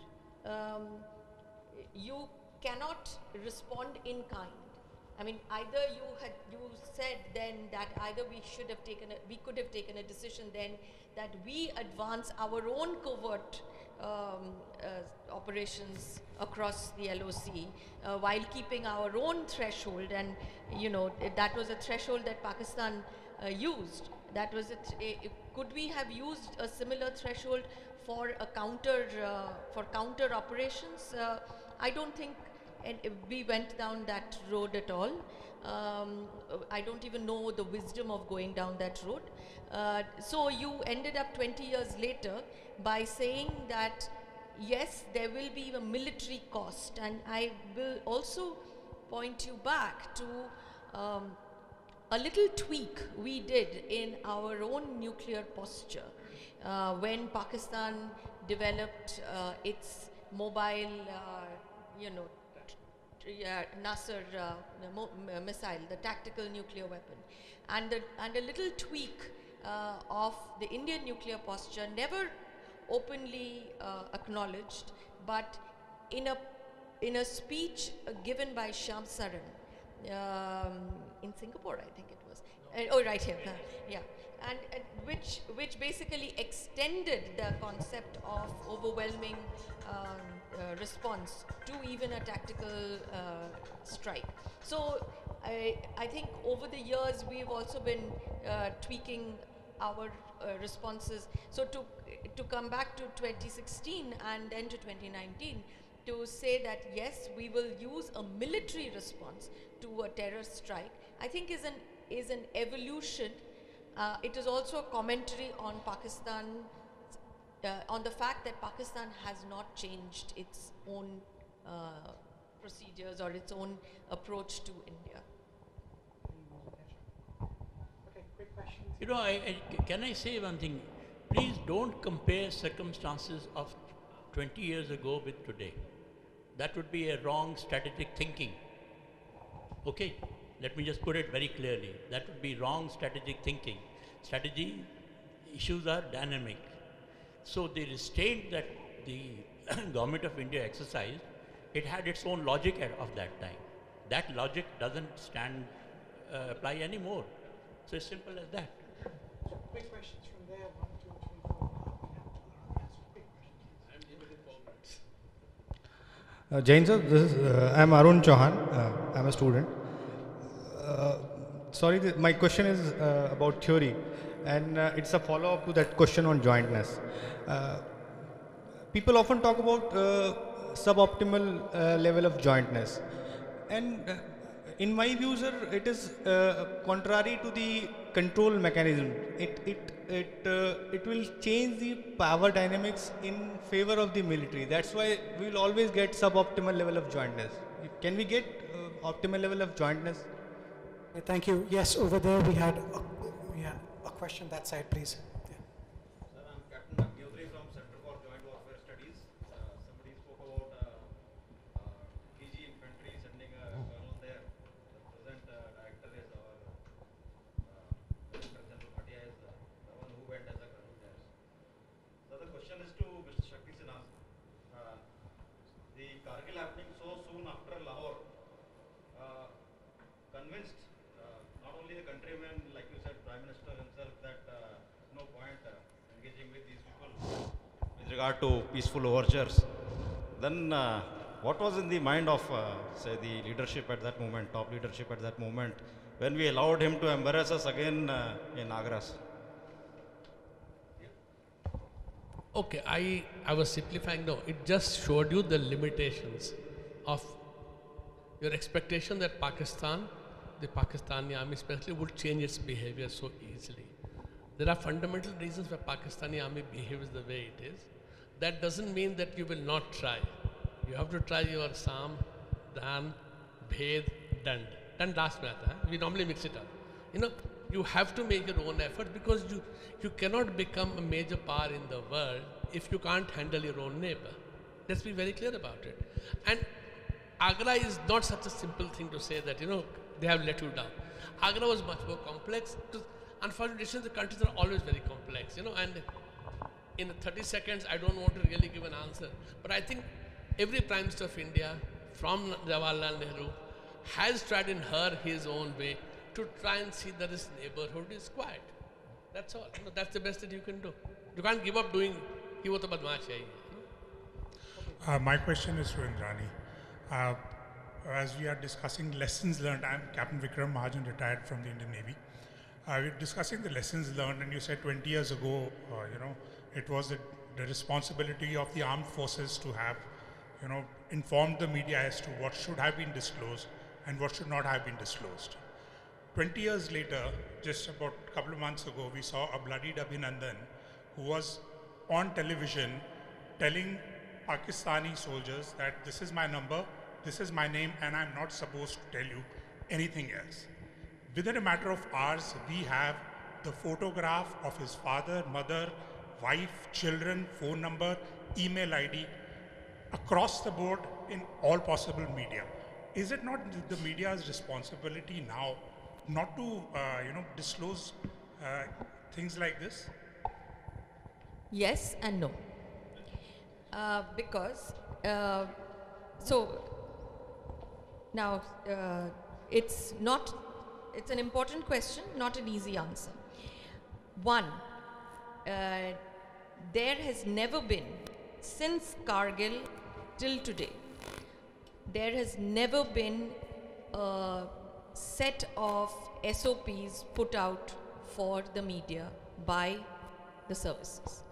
you cannot respond in kind. I mean, either you said then that either we could have taken a decision then that we advance our own covert operations across the LOC while keeping our own threshold, and that was a threshold that Pakistan used. That was could we have used a similar threshold for a counter operations? I don't think we went down that road at all. I don't even know the wisdom of going down that road. So you ended up 20 years later by saying that yes, there will be a military cost, and I will also point you back to a little tweak we did in our own nuclear posture when Pakistan developed its mobile, Nasser missile, the tactical nuclear weapon, and a little tweak of the Indian nuclear posture, never openly acknowledged, but in a speech given by Shyam Saran in Singapore, I think it was, Oh, right here. Yeah. And which basically extended the concept of overwhelming response to even a tactical strike. So I think over the years we've also been tweaking our responses. So to come back to 2016 and then to 2019, to say that yes, we will use a military response to a terror strike, I think is an evolution. It is also a commentary on Pakistan, on the fact that Pakistan has not changed its own procedures or its own approach to India. Okay, quick questions. You know, can I say one thing? Please don't compare circumstances of 20 years ago with today. That would be a wrong strategic thinking. Okay, let me just put it very clearly. That would be wrong strategic thinking. Strategy issues are dynamic. So the restraint that the government of India exercised, it had its own logic of that time. That logic doesn't apply anymore. So it's simple as that. Quick questions from there. 1, 2, 3, 4. Quick questions. Jain sir, I'm Arun Chauhan. I'm a student. Sorry, my question is about theory, and it's a follow-up to that question on jointness. People often talk about suboptimal level of jointness, and in my view, sir, it is contrary to the control mechanism. It will change the power dynamics in favor of the military. That's why we will always get suboptimal level of jointness. Can we get optimal level of jointness? Thank you. Yes, over there we had a question that side, please. Yeah. Sir, I'm Captain Xavier from Center for Joint Warfare Studies. Somebody spoke about PG infantry sending a colonel there. The present director is our Director General Bhatia is the one who went as a colonel there. So the question is to Mr. Shakti Sinha. The Kargil happening so soon after Lahore convinced not only the countrymen, like you said, Prime Minister himself, that no point engaging with these people with regard to peaceful overtures. Then what was in the mind of, say, the leadership at that moment, top leadership at that moment, when we allowed him to embarrass us again in Agra? Okay, I was simplifying. No, it just showed you the limitations of your expectation that Pakistan, the Pakistani army especially, would change its behavior so easily. There are fundamental reasons why Pakistani army behaves the way it is. That doesn't mean that you will not try. You have to try your Sam, Dan, Bhed, Dand. Dand last mein aata hai. We normally mix it up. You know, you have to make your own effort because you cannot become a major power in the world if you can't handle your own neighbor. Let's be very clear about it. And Agra is not such a simple thing to say that, you know, they have let you down. Agra was much more complex. Unfortunately, the countries are always very complex, you know, and in 30 seconds, I don't want to really give an answer. But I think every Prime Minister of India, from Jawaharlal Nehru, has tried in his own way to try and see that his neighborhood is quiet. That's all. You know, that's the best that you can do. You can't give up doing, ki wo to badmaash hai. My question is to Indrani. As we are discussing lessons learned, I'm Captain Vikram Mahajan, retired from the Indian Navy. We're discussing the lessons learned, and you said 20 years ago, you know, it was the responsibility of the armed forces to have, you know, informed the media as to what should have been disclosed and what should not have been disclosed. 20 years later, just about a couple of months ago, we saw a bloodied Abhinandan who was on television telling Pakistani soldiers that this is my number, this is my name, and I'm not supposed to tell you anything else. Within a matter of hours, we have the photograph of his father, mother, wife, children, phone number, email ID, across the board in all possible media. Is it not the media's responsibility now not to, you know, disclose things like this? Yes and no. Because, so now it's not it's an important question, not an easy answer. One, there has never been, since Kargil till today, there has never been a set of SOPs put out for the media by the services.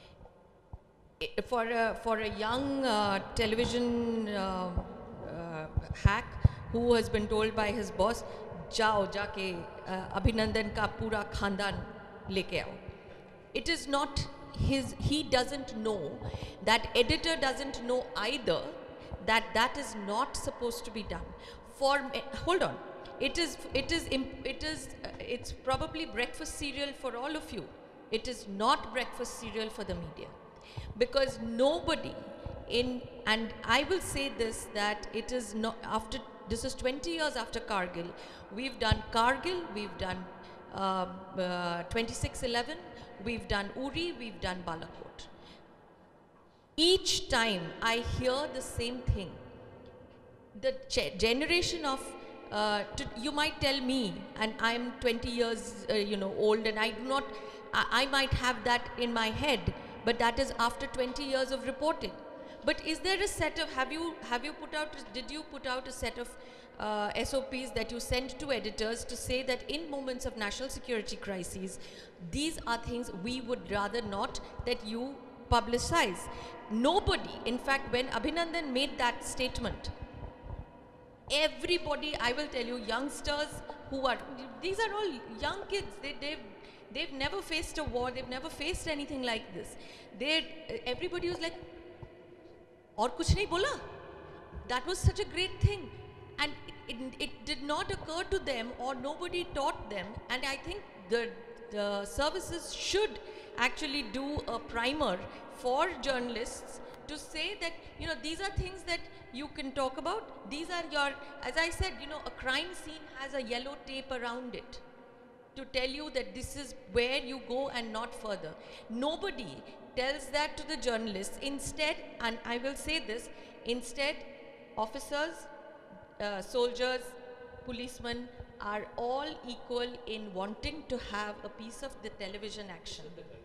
For a young television hack who has been told by his boss, jao jaake Abhinandan ka pura khandan leke aao. It is not his, he doesn't know, that editor doesn't know either, that that is not supposed to be done. Hold on, it's probably breakfast cereal for all of you. It is not breakfast cereal for the media. Because nobody and I will say this, that it is not, this is 20 years after Kargil. We've done Kargil, we've done 26/11, we've done Uri, we've done Balakot. Each time I hear the same thing. The generation of, you might tell me, and I'm 20 years old, and I do not, I might have that in my head, but that is after 20 years of reporting. But is there a set of, did you put out a set of SOPs that you send to editors to say that in moments of national security crises, these are things we would rather not that you publicize? Nobody, in fact, when Abhinandan made that statement, everybody, I will tell you, youngsters who are, these are all young kids, they've never faced a war, they've never faced anything like this. Everybody was like, aur kuch nahi bola? That was such a great thing. And it did not occur to them, or nobody taught them. And I think the services should actually do a primer for journalists to say that, these are things that you can talk about. These are your, as I said, a crime scene has a yellow tape around it to tell you that this is where you go and not further. Nobody tells that to the journalists. Instead, and I will say this, instead, officers, soldiers, policemen are all equal in wanting to have a piece of the television action.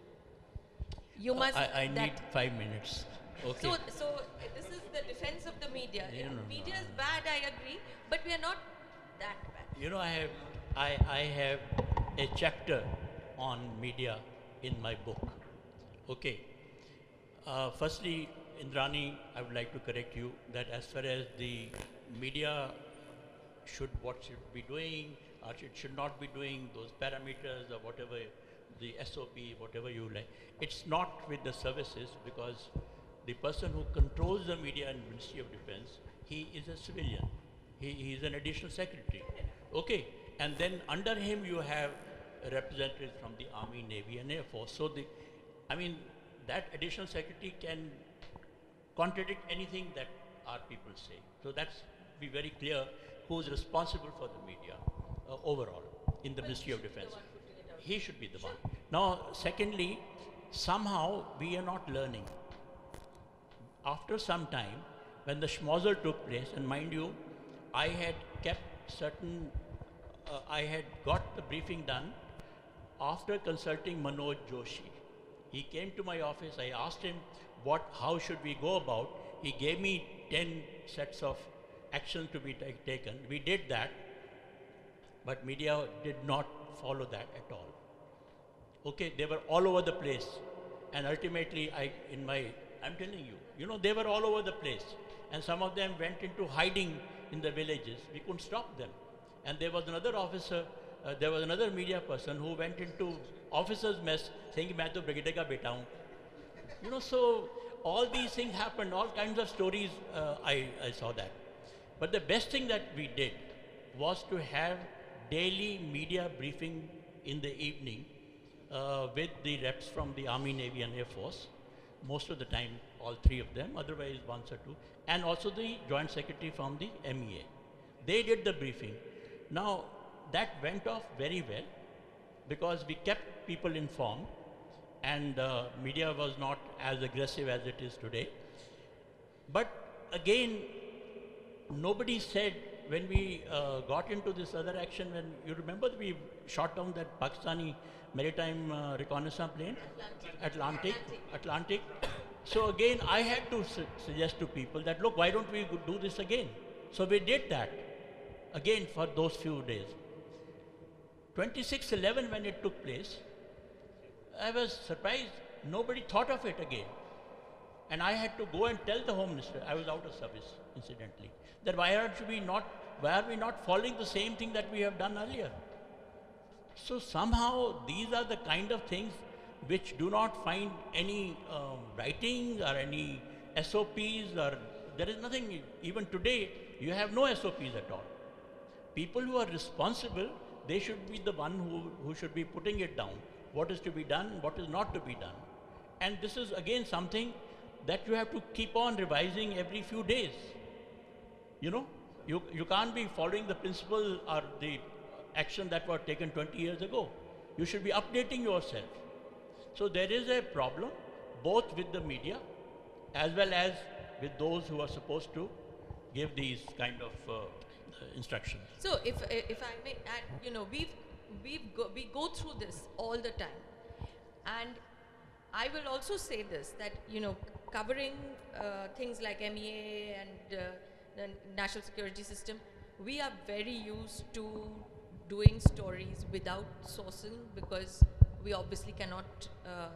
You must. I need 5 minutes. Okay. So this is the defense of the media. Media is bad, I agree, but we are not that bad. I have a chapter on media in my book. Okay. Firstly, Indrani, I would like to correct you that as far as the media what should be doing or should not be doing, those parameters or whatever, the SOP, whatever you like, it's not with the services, because the person who controls the media in Ministry of Defense, he is a civilian. He is an additional secretary. Okay. And then under him you have representatives from the Army, Navy and Air Force. So that additional secretary can contradict anything that our people say. So that's be very clear who's responsible for the media overall in the Ministry of Defense. He should be the one. Now, secondly, somehow we are not learning. After some time, when the schmozzle took place, and mind you, I had kept certain, I had got the briefing done after consulting Manoj Joshi. He came to my office, I asked him how should we go about. He gave me 10 sets of action to be taken. We did that, but media did not follow that at all. Okay, they were all over the place. And ultimately, I'm telling you, they were all over the place. And some of them went into hiding in the villages. We couldn't stop them. And there was another officer, there was another media person who went into officers' mess saying, "Main to brigade ka beta hu." So all these things happened, all kinds of stories, I saw that. But the best thing that we did was to have daily media briefing in the evening with the reps from the Army, Navy and Air Force. Most of the time, all three of them, otherwise once or two. And also the Joint Secretary from the MEA. They did the briefing. Now, that went off very well because we kept people informed and media was not as aggressive as it is today. But again, nobody said when we got into this other action, when you remember we shot down that Pakistani maritime reconnaissance plane, Atlantic. So again, I had to suggest to people that, look, why don't we do this again? So we did that again for those few days. 26/11, when it took place, I was surprised. Nobody thought of it again. And I had to go and tell the Home Minister, I was out of service, incidentally, that why are we not following the same thing that we have done earlier? So somehow these are the kind of things which do not find any writing or any SOPs, or there is nothing. Even today, you have no SOPs at all. People who are responsible, they should be the one who should be putting it down. What is to be done, what is not to be done. And this is again something that you have to keep on revising every few days. You know, you can't be following the principle or the action that were taken 20 years ago. You should be updating yourself. So there is a problem both with the media as well as with those who are supposed to give these kind of instructions. So if I may add, you know, we go through this all the time, and I will also say this, that, you know, covering things like MEA and the national security system, we are very used to doing stories without sourcing, because we obviously cannot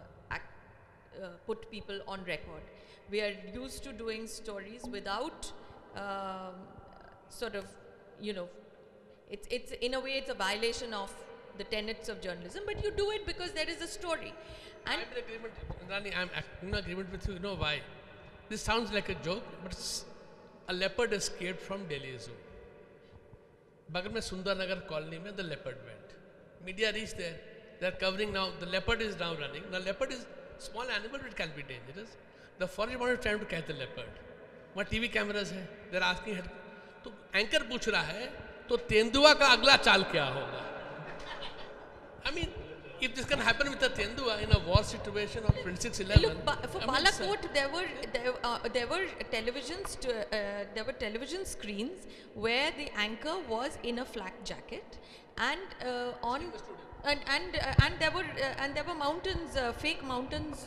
put people on record. We are used to doing stories without sort of, you know, it's in a way it's a violation of the tenets of journalism, but you do it because there is a story. And I'm in agreement, Indrani, I'm in agreement with you. You know why? This sounds like a joke, but a leopard escaped from Delhi Zoo. Bagar mein Sundarnagar colony mein the leopard went. Media reached there. They are covering now. The leopard is now running. The leopard is small animal, but it can be dangerous. The forest board is trying to catch the leopard. वहाँ TV cameras है. They are asking her. तो anchor पूछ रहा है, तो तेंदुआ का अगला चाल क्या होगा? I mean, if this can happen with a Tendua in a war situation of 26/11. Look, for Balakot, there were television screens where the anchor was in a flak jacket, and there were mountains, fake mountains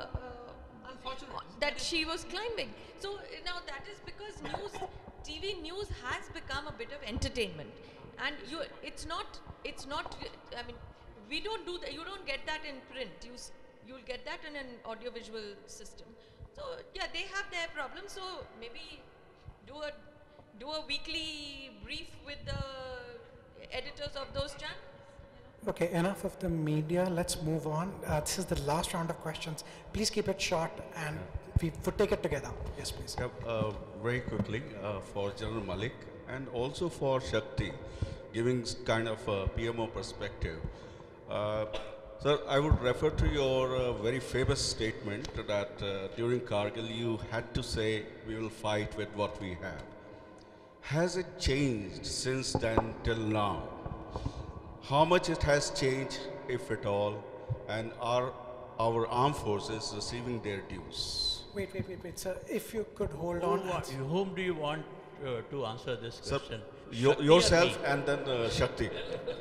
that she was climbing. So now that is because TV news has become a bit of entertainment, and it's not. I mean, we don't do that. You don't get that in print. You'll get that in an audiovisual system. So yeah, they have their problems. So maybe do a weekly brief with the editors of those channels. Okay, enough of the media. Let's move on. This is the last round of questions. Please keep it short, and we would take it together. Yes, please. Very quickly for General Malik and also for Shakti, giving kind of a PMO perspective. Sir, I would refer to your very famous statement that during Kargil you had to say we will fight with what we have. Has it changed since then till now? How much it has changed, if at all, and are our armed forces receiving their dues? Wait, sir. If you could hold on. Whom do you want to answer this question? Yourself and then Shakti.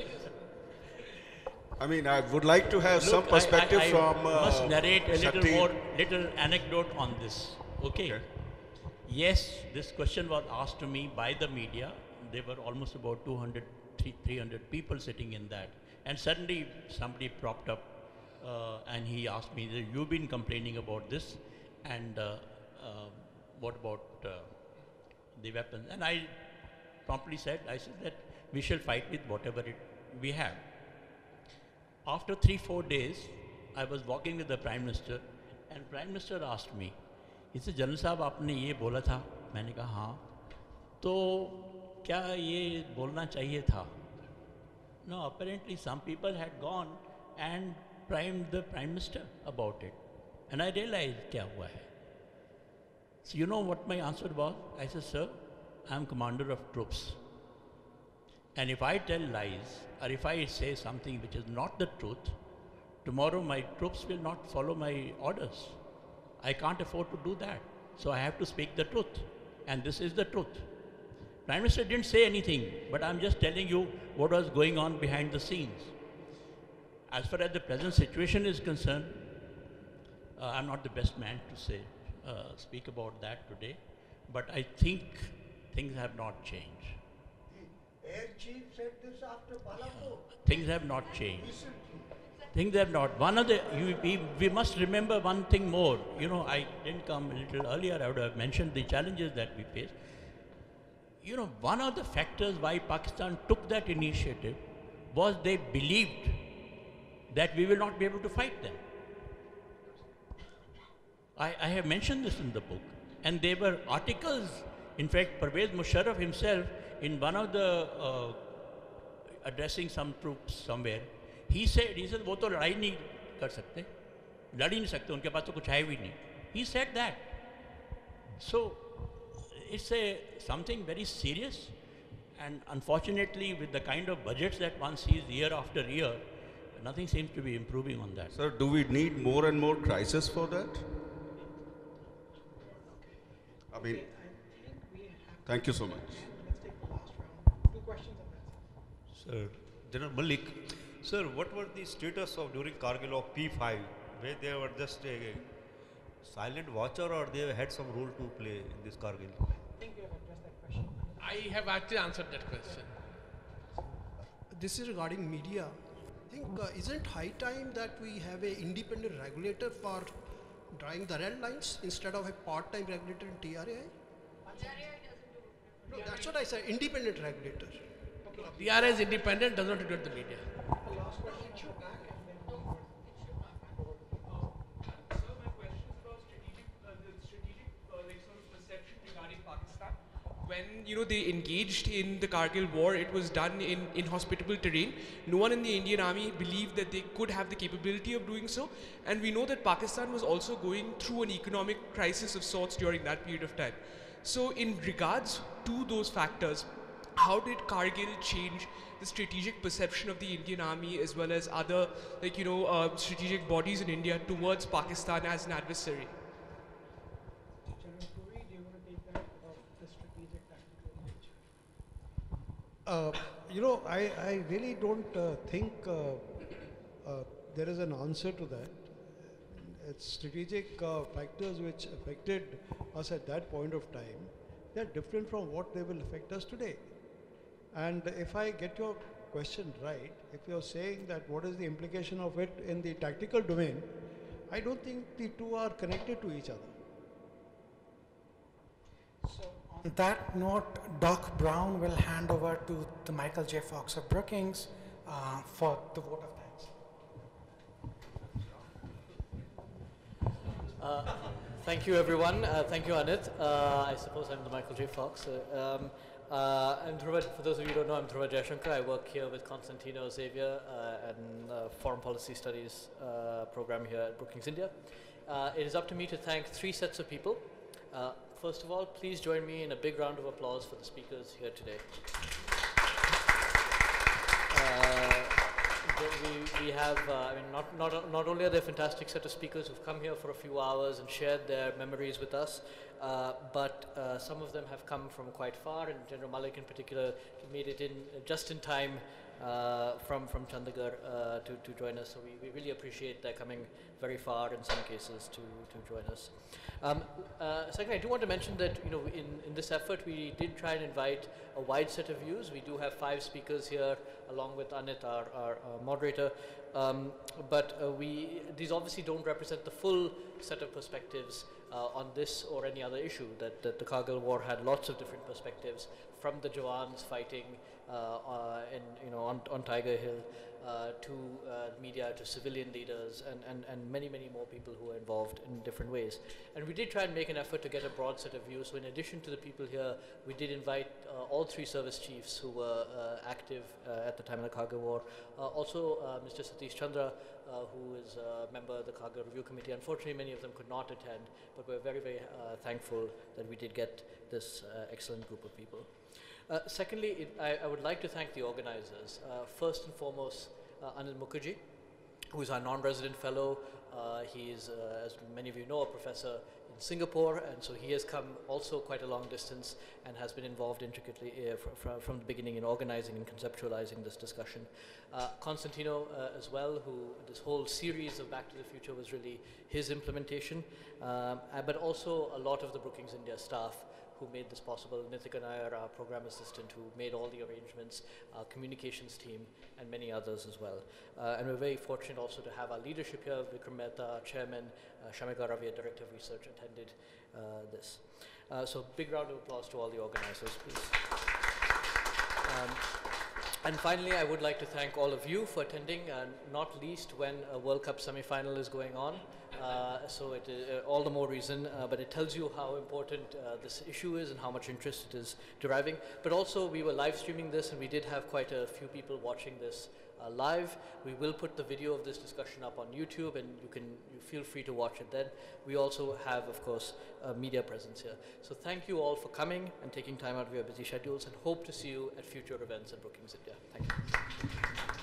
I mean, I would like to have some perspective from I must narrate a Shakti. little anecdote on this. Okay. Yes, this question was asked to me by the media. There were almost about 200, 300 people sitting in that. And suddenly somebody propped up and he asked me, you've been complaining about this, and what about the weapons? And I promptly said, that we shall fight with whatever we have. After 3-4 days, I was walking with the Prime Minister, and Prime Minister asked me, he said, General Sahab, आपने ये बोला था? मैंने कहा हाँ. तो क्या ये बोलना चाहिए था? No, apparently some people had gone and primed the Prime Minister about it. And I realized क्या हुआ है. So you know what my answer was? I said, sir, I am commander of troops. And if I tell lies, or if I say something which is not the truth, tomorrow my troops will not follow my orders. I can't afford to do that. So I have to speak the truth. And this is the truth. Prime Minister didn't say anything, but I'm just telling you what was going on behind the scenes. As far as the present situation is concerned, I'm not the best man to say, speak about that today, but I think things have not changed. The Air Chief said this after Balapur. Things have not changed. Things have not. We must remember one thing more. You know, I didn't come a little earlier. I would have mentioned the challenges that we face. You know, one of the factors why Pakistan took that initiative was they believed that we will not be able to fight them. I have mentioned this in the book. And there were articles, in fact, Pervez Musharraf himself, in one of the addressing some troops somewhere, he said, वो तो लड़ाई नहीं कर सकते, लड़ ही नहीं सकते, उनके पास तो कुछ है भी नहीं. He said that. So, it's something very serious, and unfortunately with the kind of budgets that one sees year after year, nothing seems to be improving on that. Sir, do we need more and more crisis for that? I mean, thank you so much. Let's take the last round. 2 questions and that's it. Sir, General Malik, sir, what was the status of during Kargil of P5, where they were just a silent watcher, or they had some role to play in this Kargil? I think we have addressed that question. I have actually answered that question. This is regarding media. I think isn't it high time that we have an independent regulator for drawing the red lines instead of a part-time regulator in TRAI? No, that's what I said, independent regulator. TRA is independent, does not regulate the media. The last question should back and then Sir, my question is about the strategic sort of perception regarding Pakistan. When they engaged in the Kargil War, it was done in inhospitable terrain. No one in the Indian Army believed that they could have the capability of doing so. And we know that Pakistan was also going through an economic crisis of sorts during that period of time. So in regards to those factors, how did Kargil change the strategic perception of the Indian Army as well as other strategic bodies in India towards Pakistan as an adversary? General Puri, do you want to take that about the strategic tactical nature? I really don't think there is an answer to that. It's strategic factors which affected us at that point of time. They're different from what they will affect us today. And if I get your question right, if you're saying that what is the implication of it in the tactical domain, I don't think the two are connected to each other. So on that note, Doc Brown will hand over to the Michael J. Fox of Brookings for the vote of thanks. Thank you, everyone. Thank you, Anit. I suppose I'm the Michael J. Fox. I'm Dhruva. For those of you who don't know, I'm Dhruva Jayashankar. I work here with Constantino, Xavier, and Foreign Policy Studies program here at Brookings India. It is up to me to thank 3 sets of people. First of all, please join me in a big round of applause for the speakers here today. We have, not only are there a fantastic set of speakers who've come here for a few hours and shared their memories with us, but some of them have come from quite far, and General Malik in particular made it in just in time from Chandigarh to join us. So we really appreciate their coming very far in some cases to join us. Second, I do want to mention that in this effort we did try and invite a wide set of views. We do have 5 speakers here along with Anit, our moderator, but these obviously don't represent the full set of perspectives on this or any other issue. That the Kargil War had lots of different perspectives, from the Jawans fighting on Tiger Hill to media, to civilian leaders, and many more people who are involved in different ways. And we did try and make an effort to get a broad set of views. So in addition to the people here, we did invite all 3 service chiefs who were active at the time of the Kargil War. Also Mr. Satish Chandra, who is a member of the Kargil Review Committee. Unfortunately, many of them could not attend, but we're very thankful that we did get this excellent group of people. Secondly, I would like to thank the organizers. First and foremost, Anil Mukherjee, who is our non-resident fellow. He is, as many of you know, a professor in Singapore, and so he has come also quite a long distance and has been involved intricately from the beginning in organizing and conceptualizing this discussion. Constantino as well, who this whole series of Back to the Future was really his implementation, but also a lot of the Brookings India staff who made this possible. Nithika Nair, our program assistant, who made all the arrangements, our communications team, and many others as well. And we're very fortunate also to have our leadership here. Vikram Mehta, our chairman, Shamika Ravi, director of research, attended this. So big round of applause to all the organizers, please. And finally, I would like to thank all of you for attending, not least when a World Cup semi-final is going on. So it is all the more reason, but it tells you how important this issue is and how much interest it is deriving. But also, we were live streaming this, and we did have quite a few people watching this live. We will put the video of this discussion up on YouTube, and you feel free to watch it then. We also have, of course, a media presence here. So thank you all for coming and taking time out of your busy schedules, and hope to see you at future events at Brookings India. Thank you.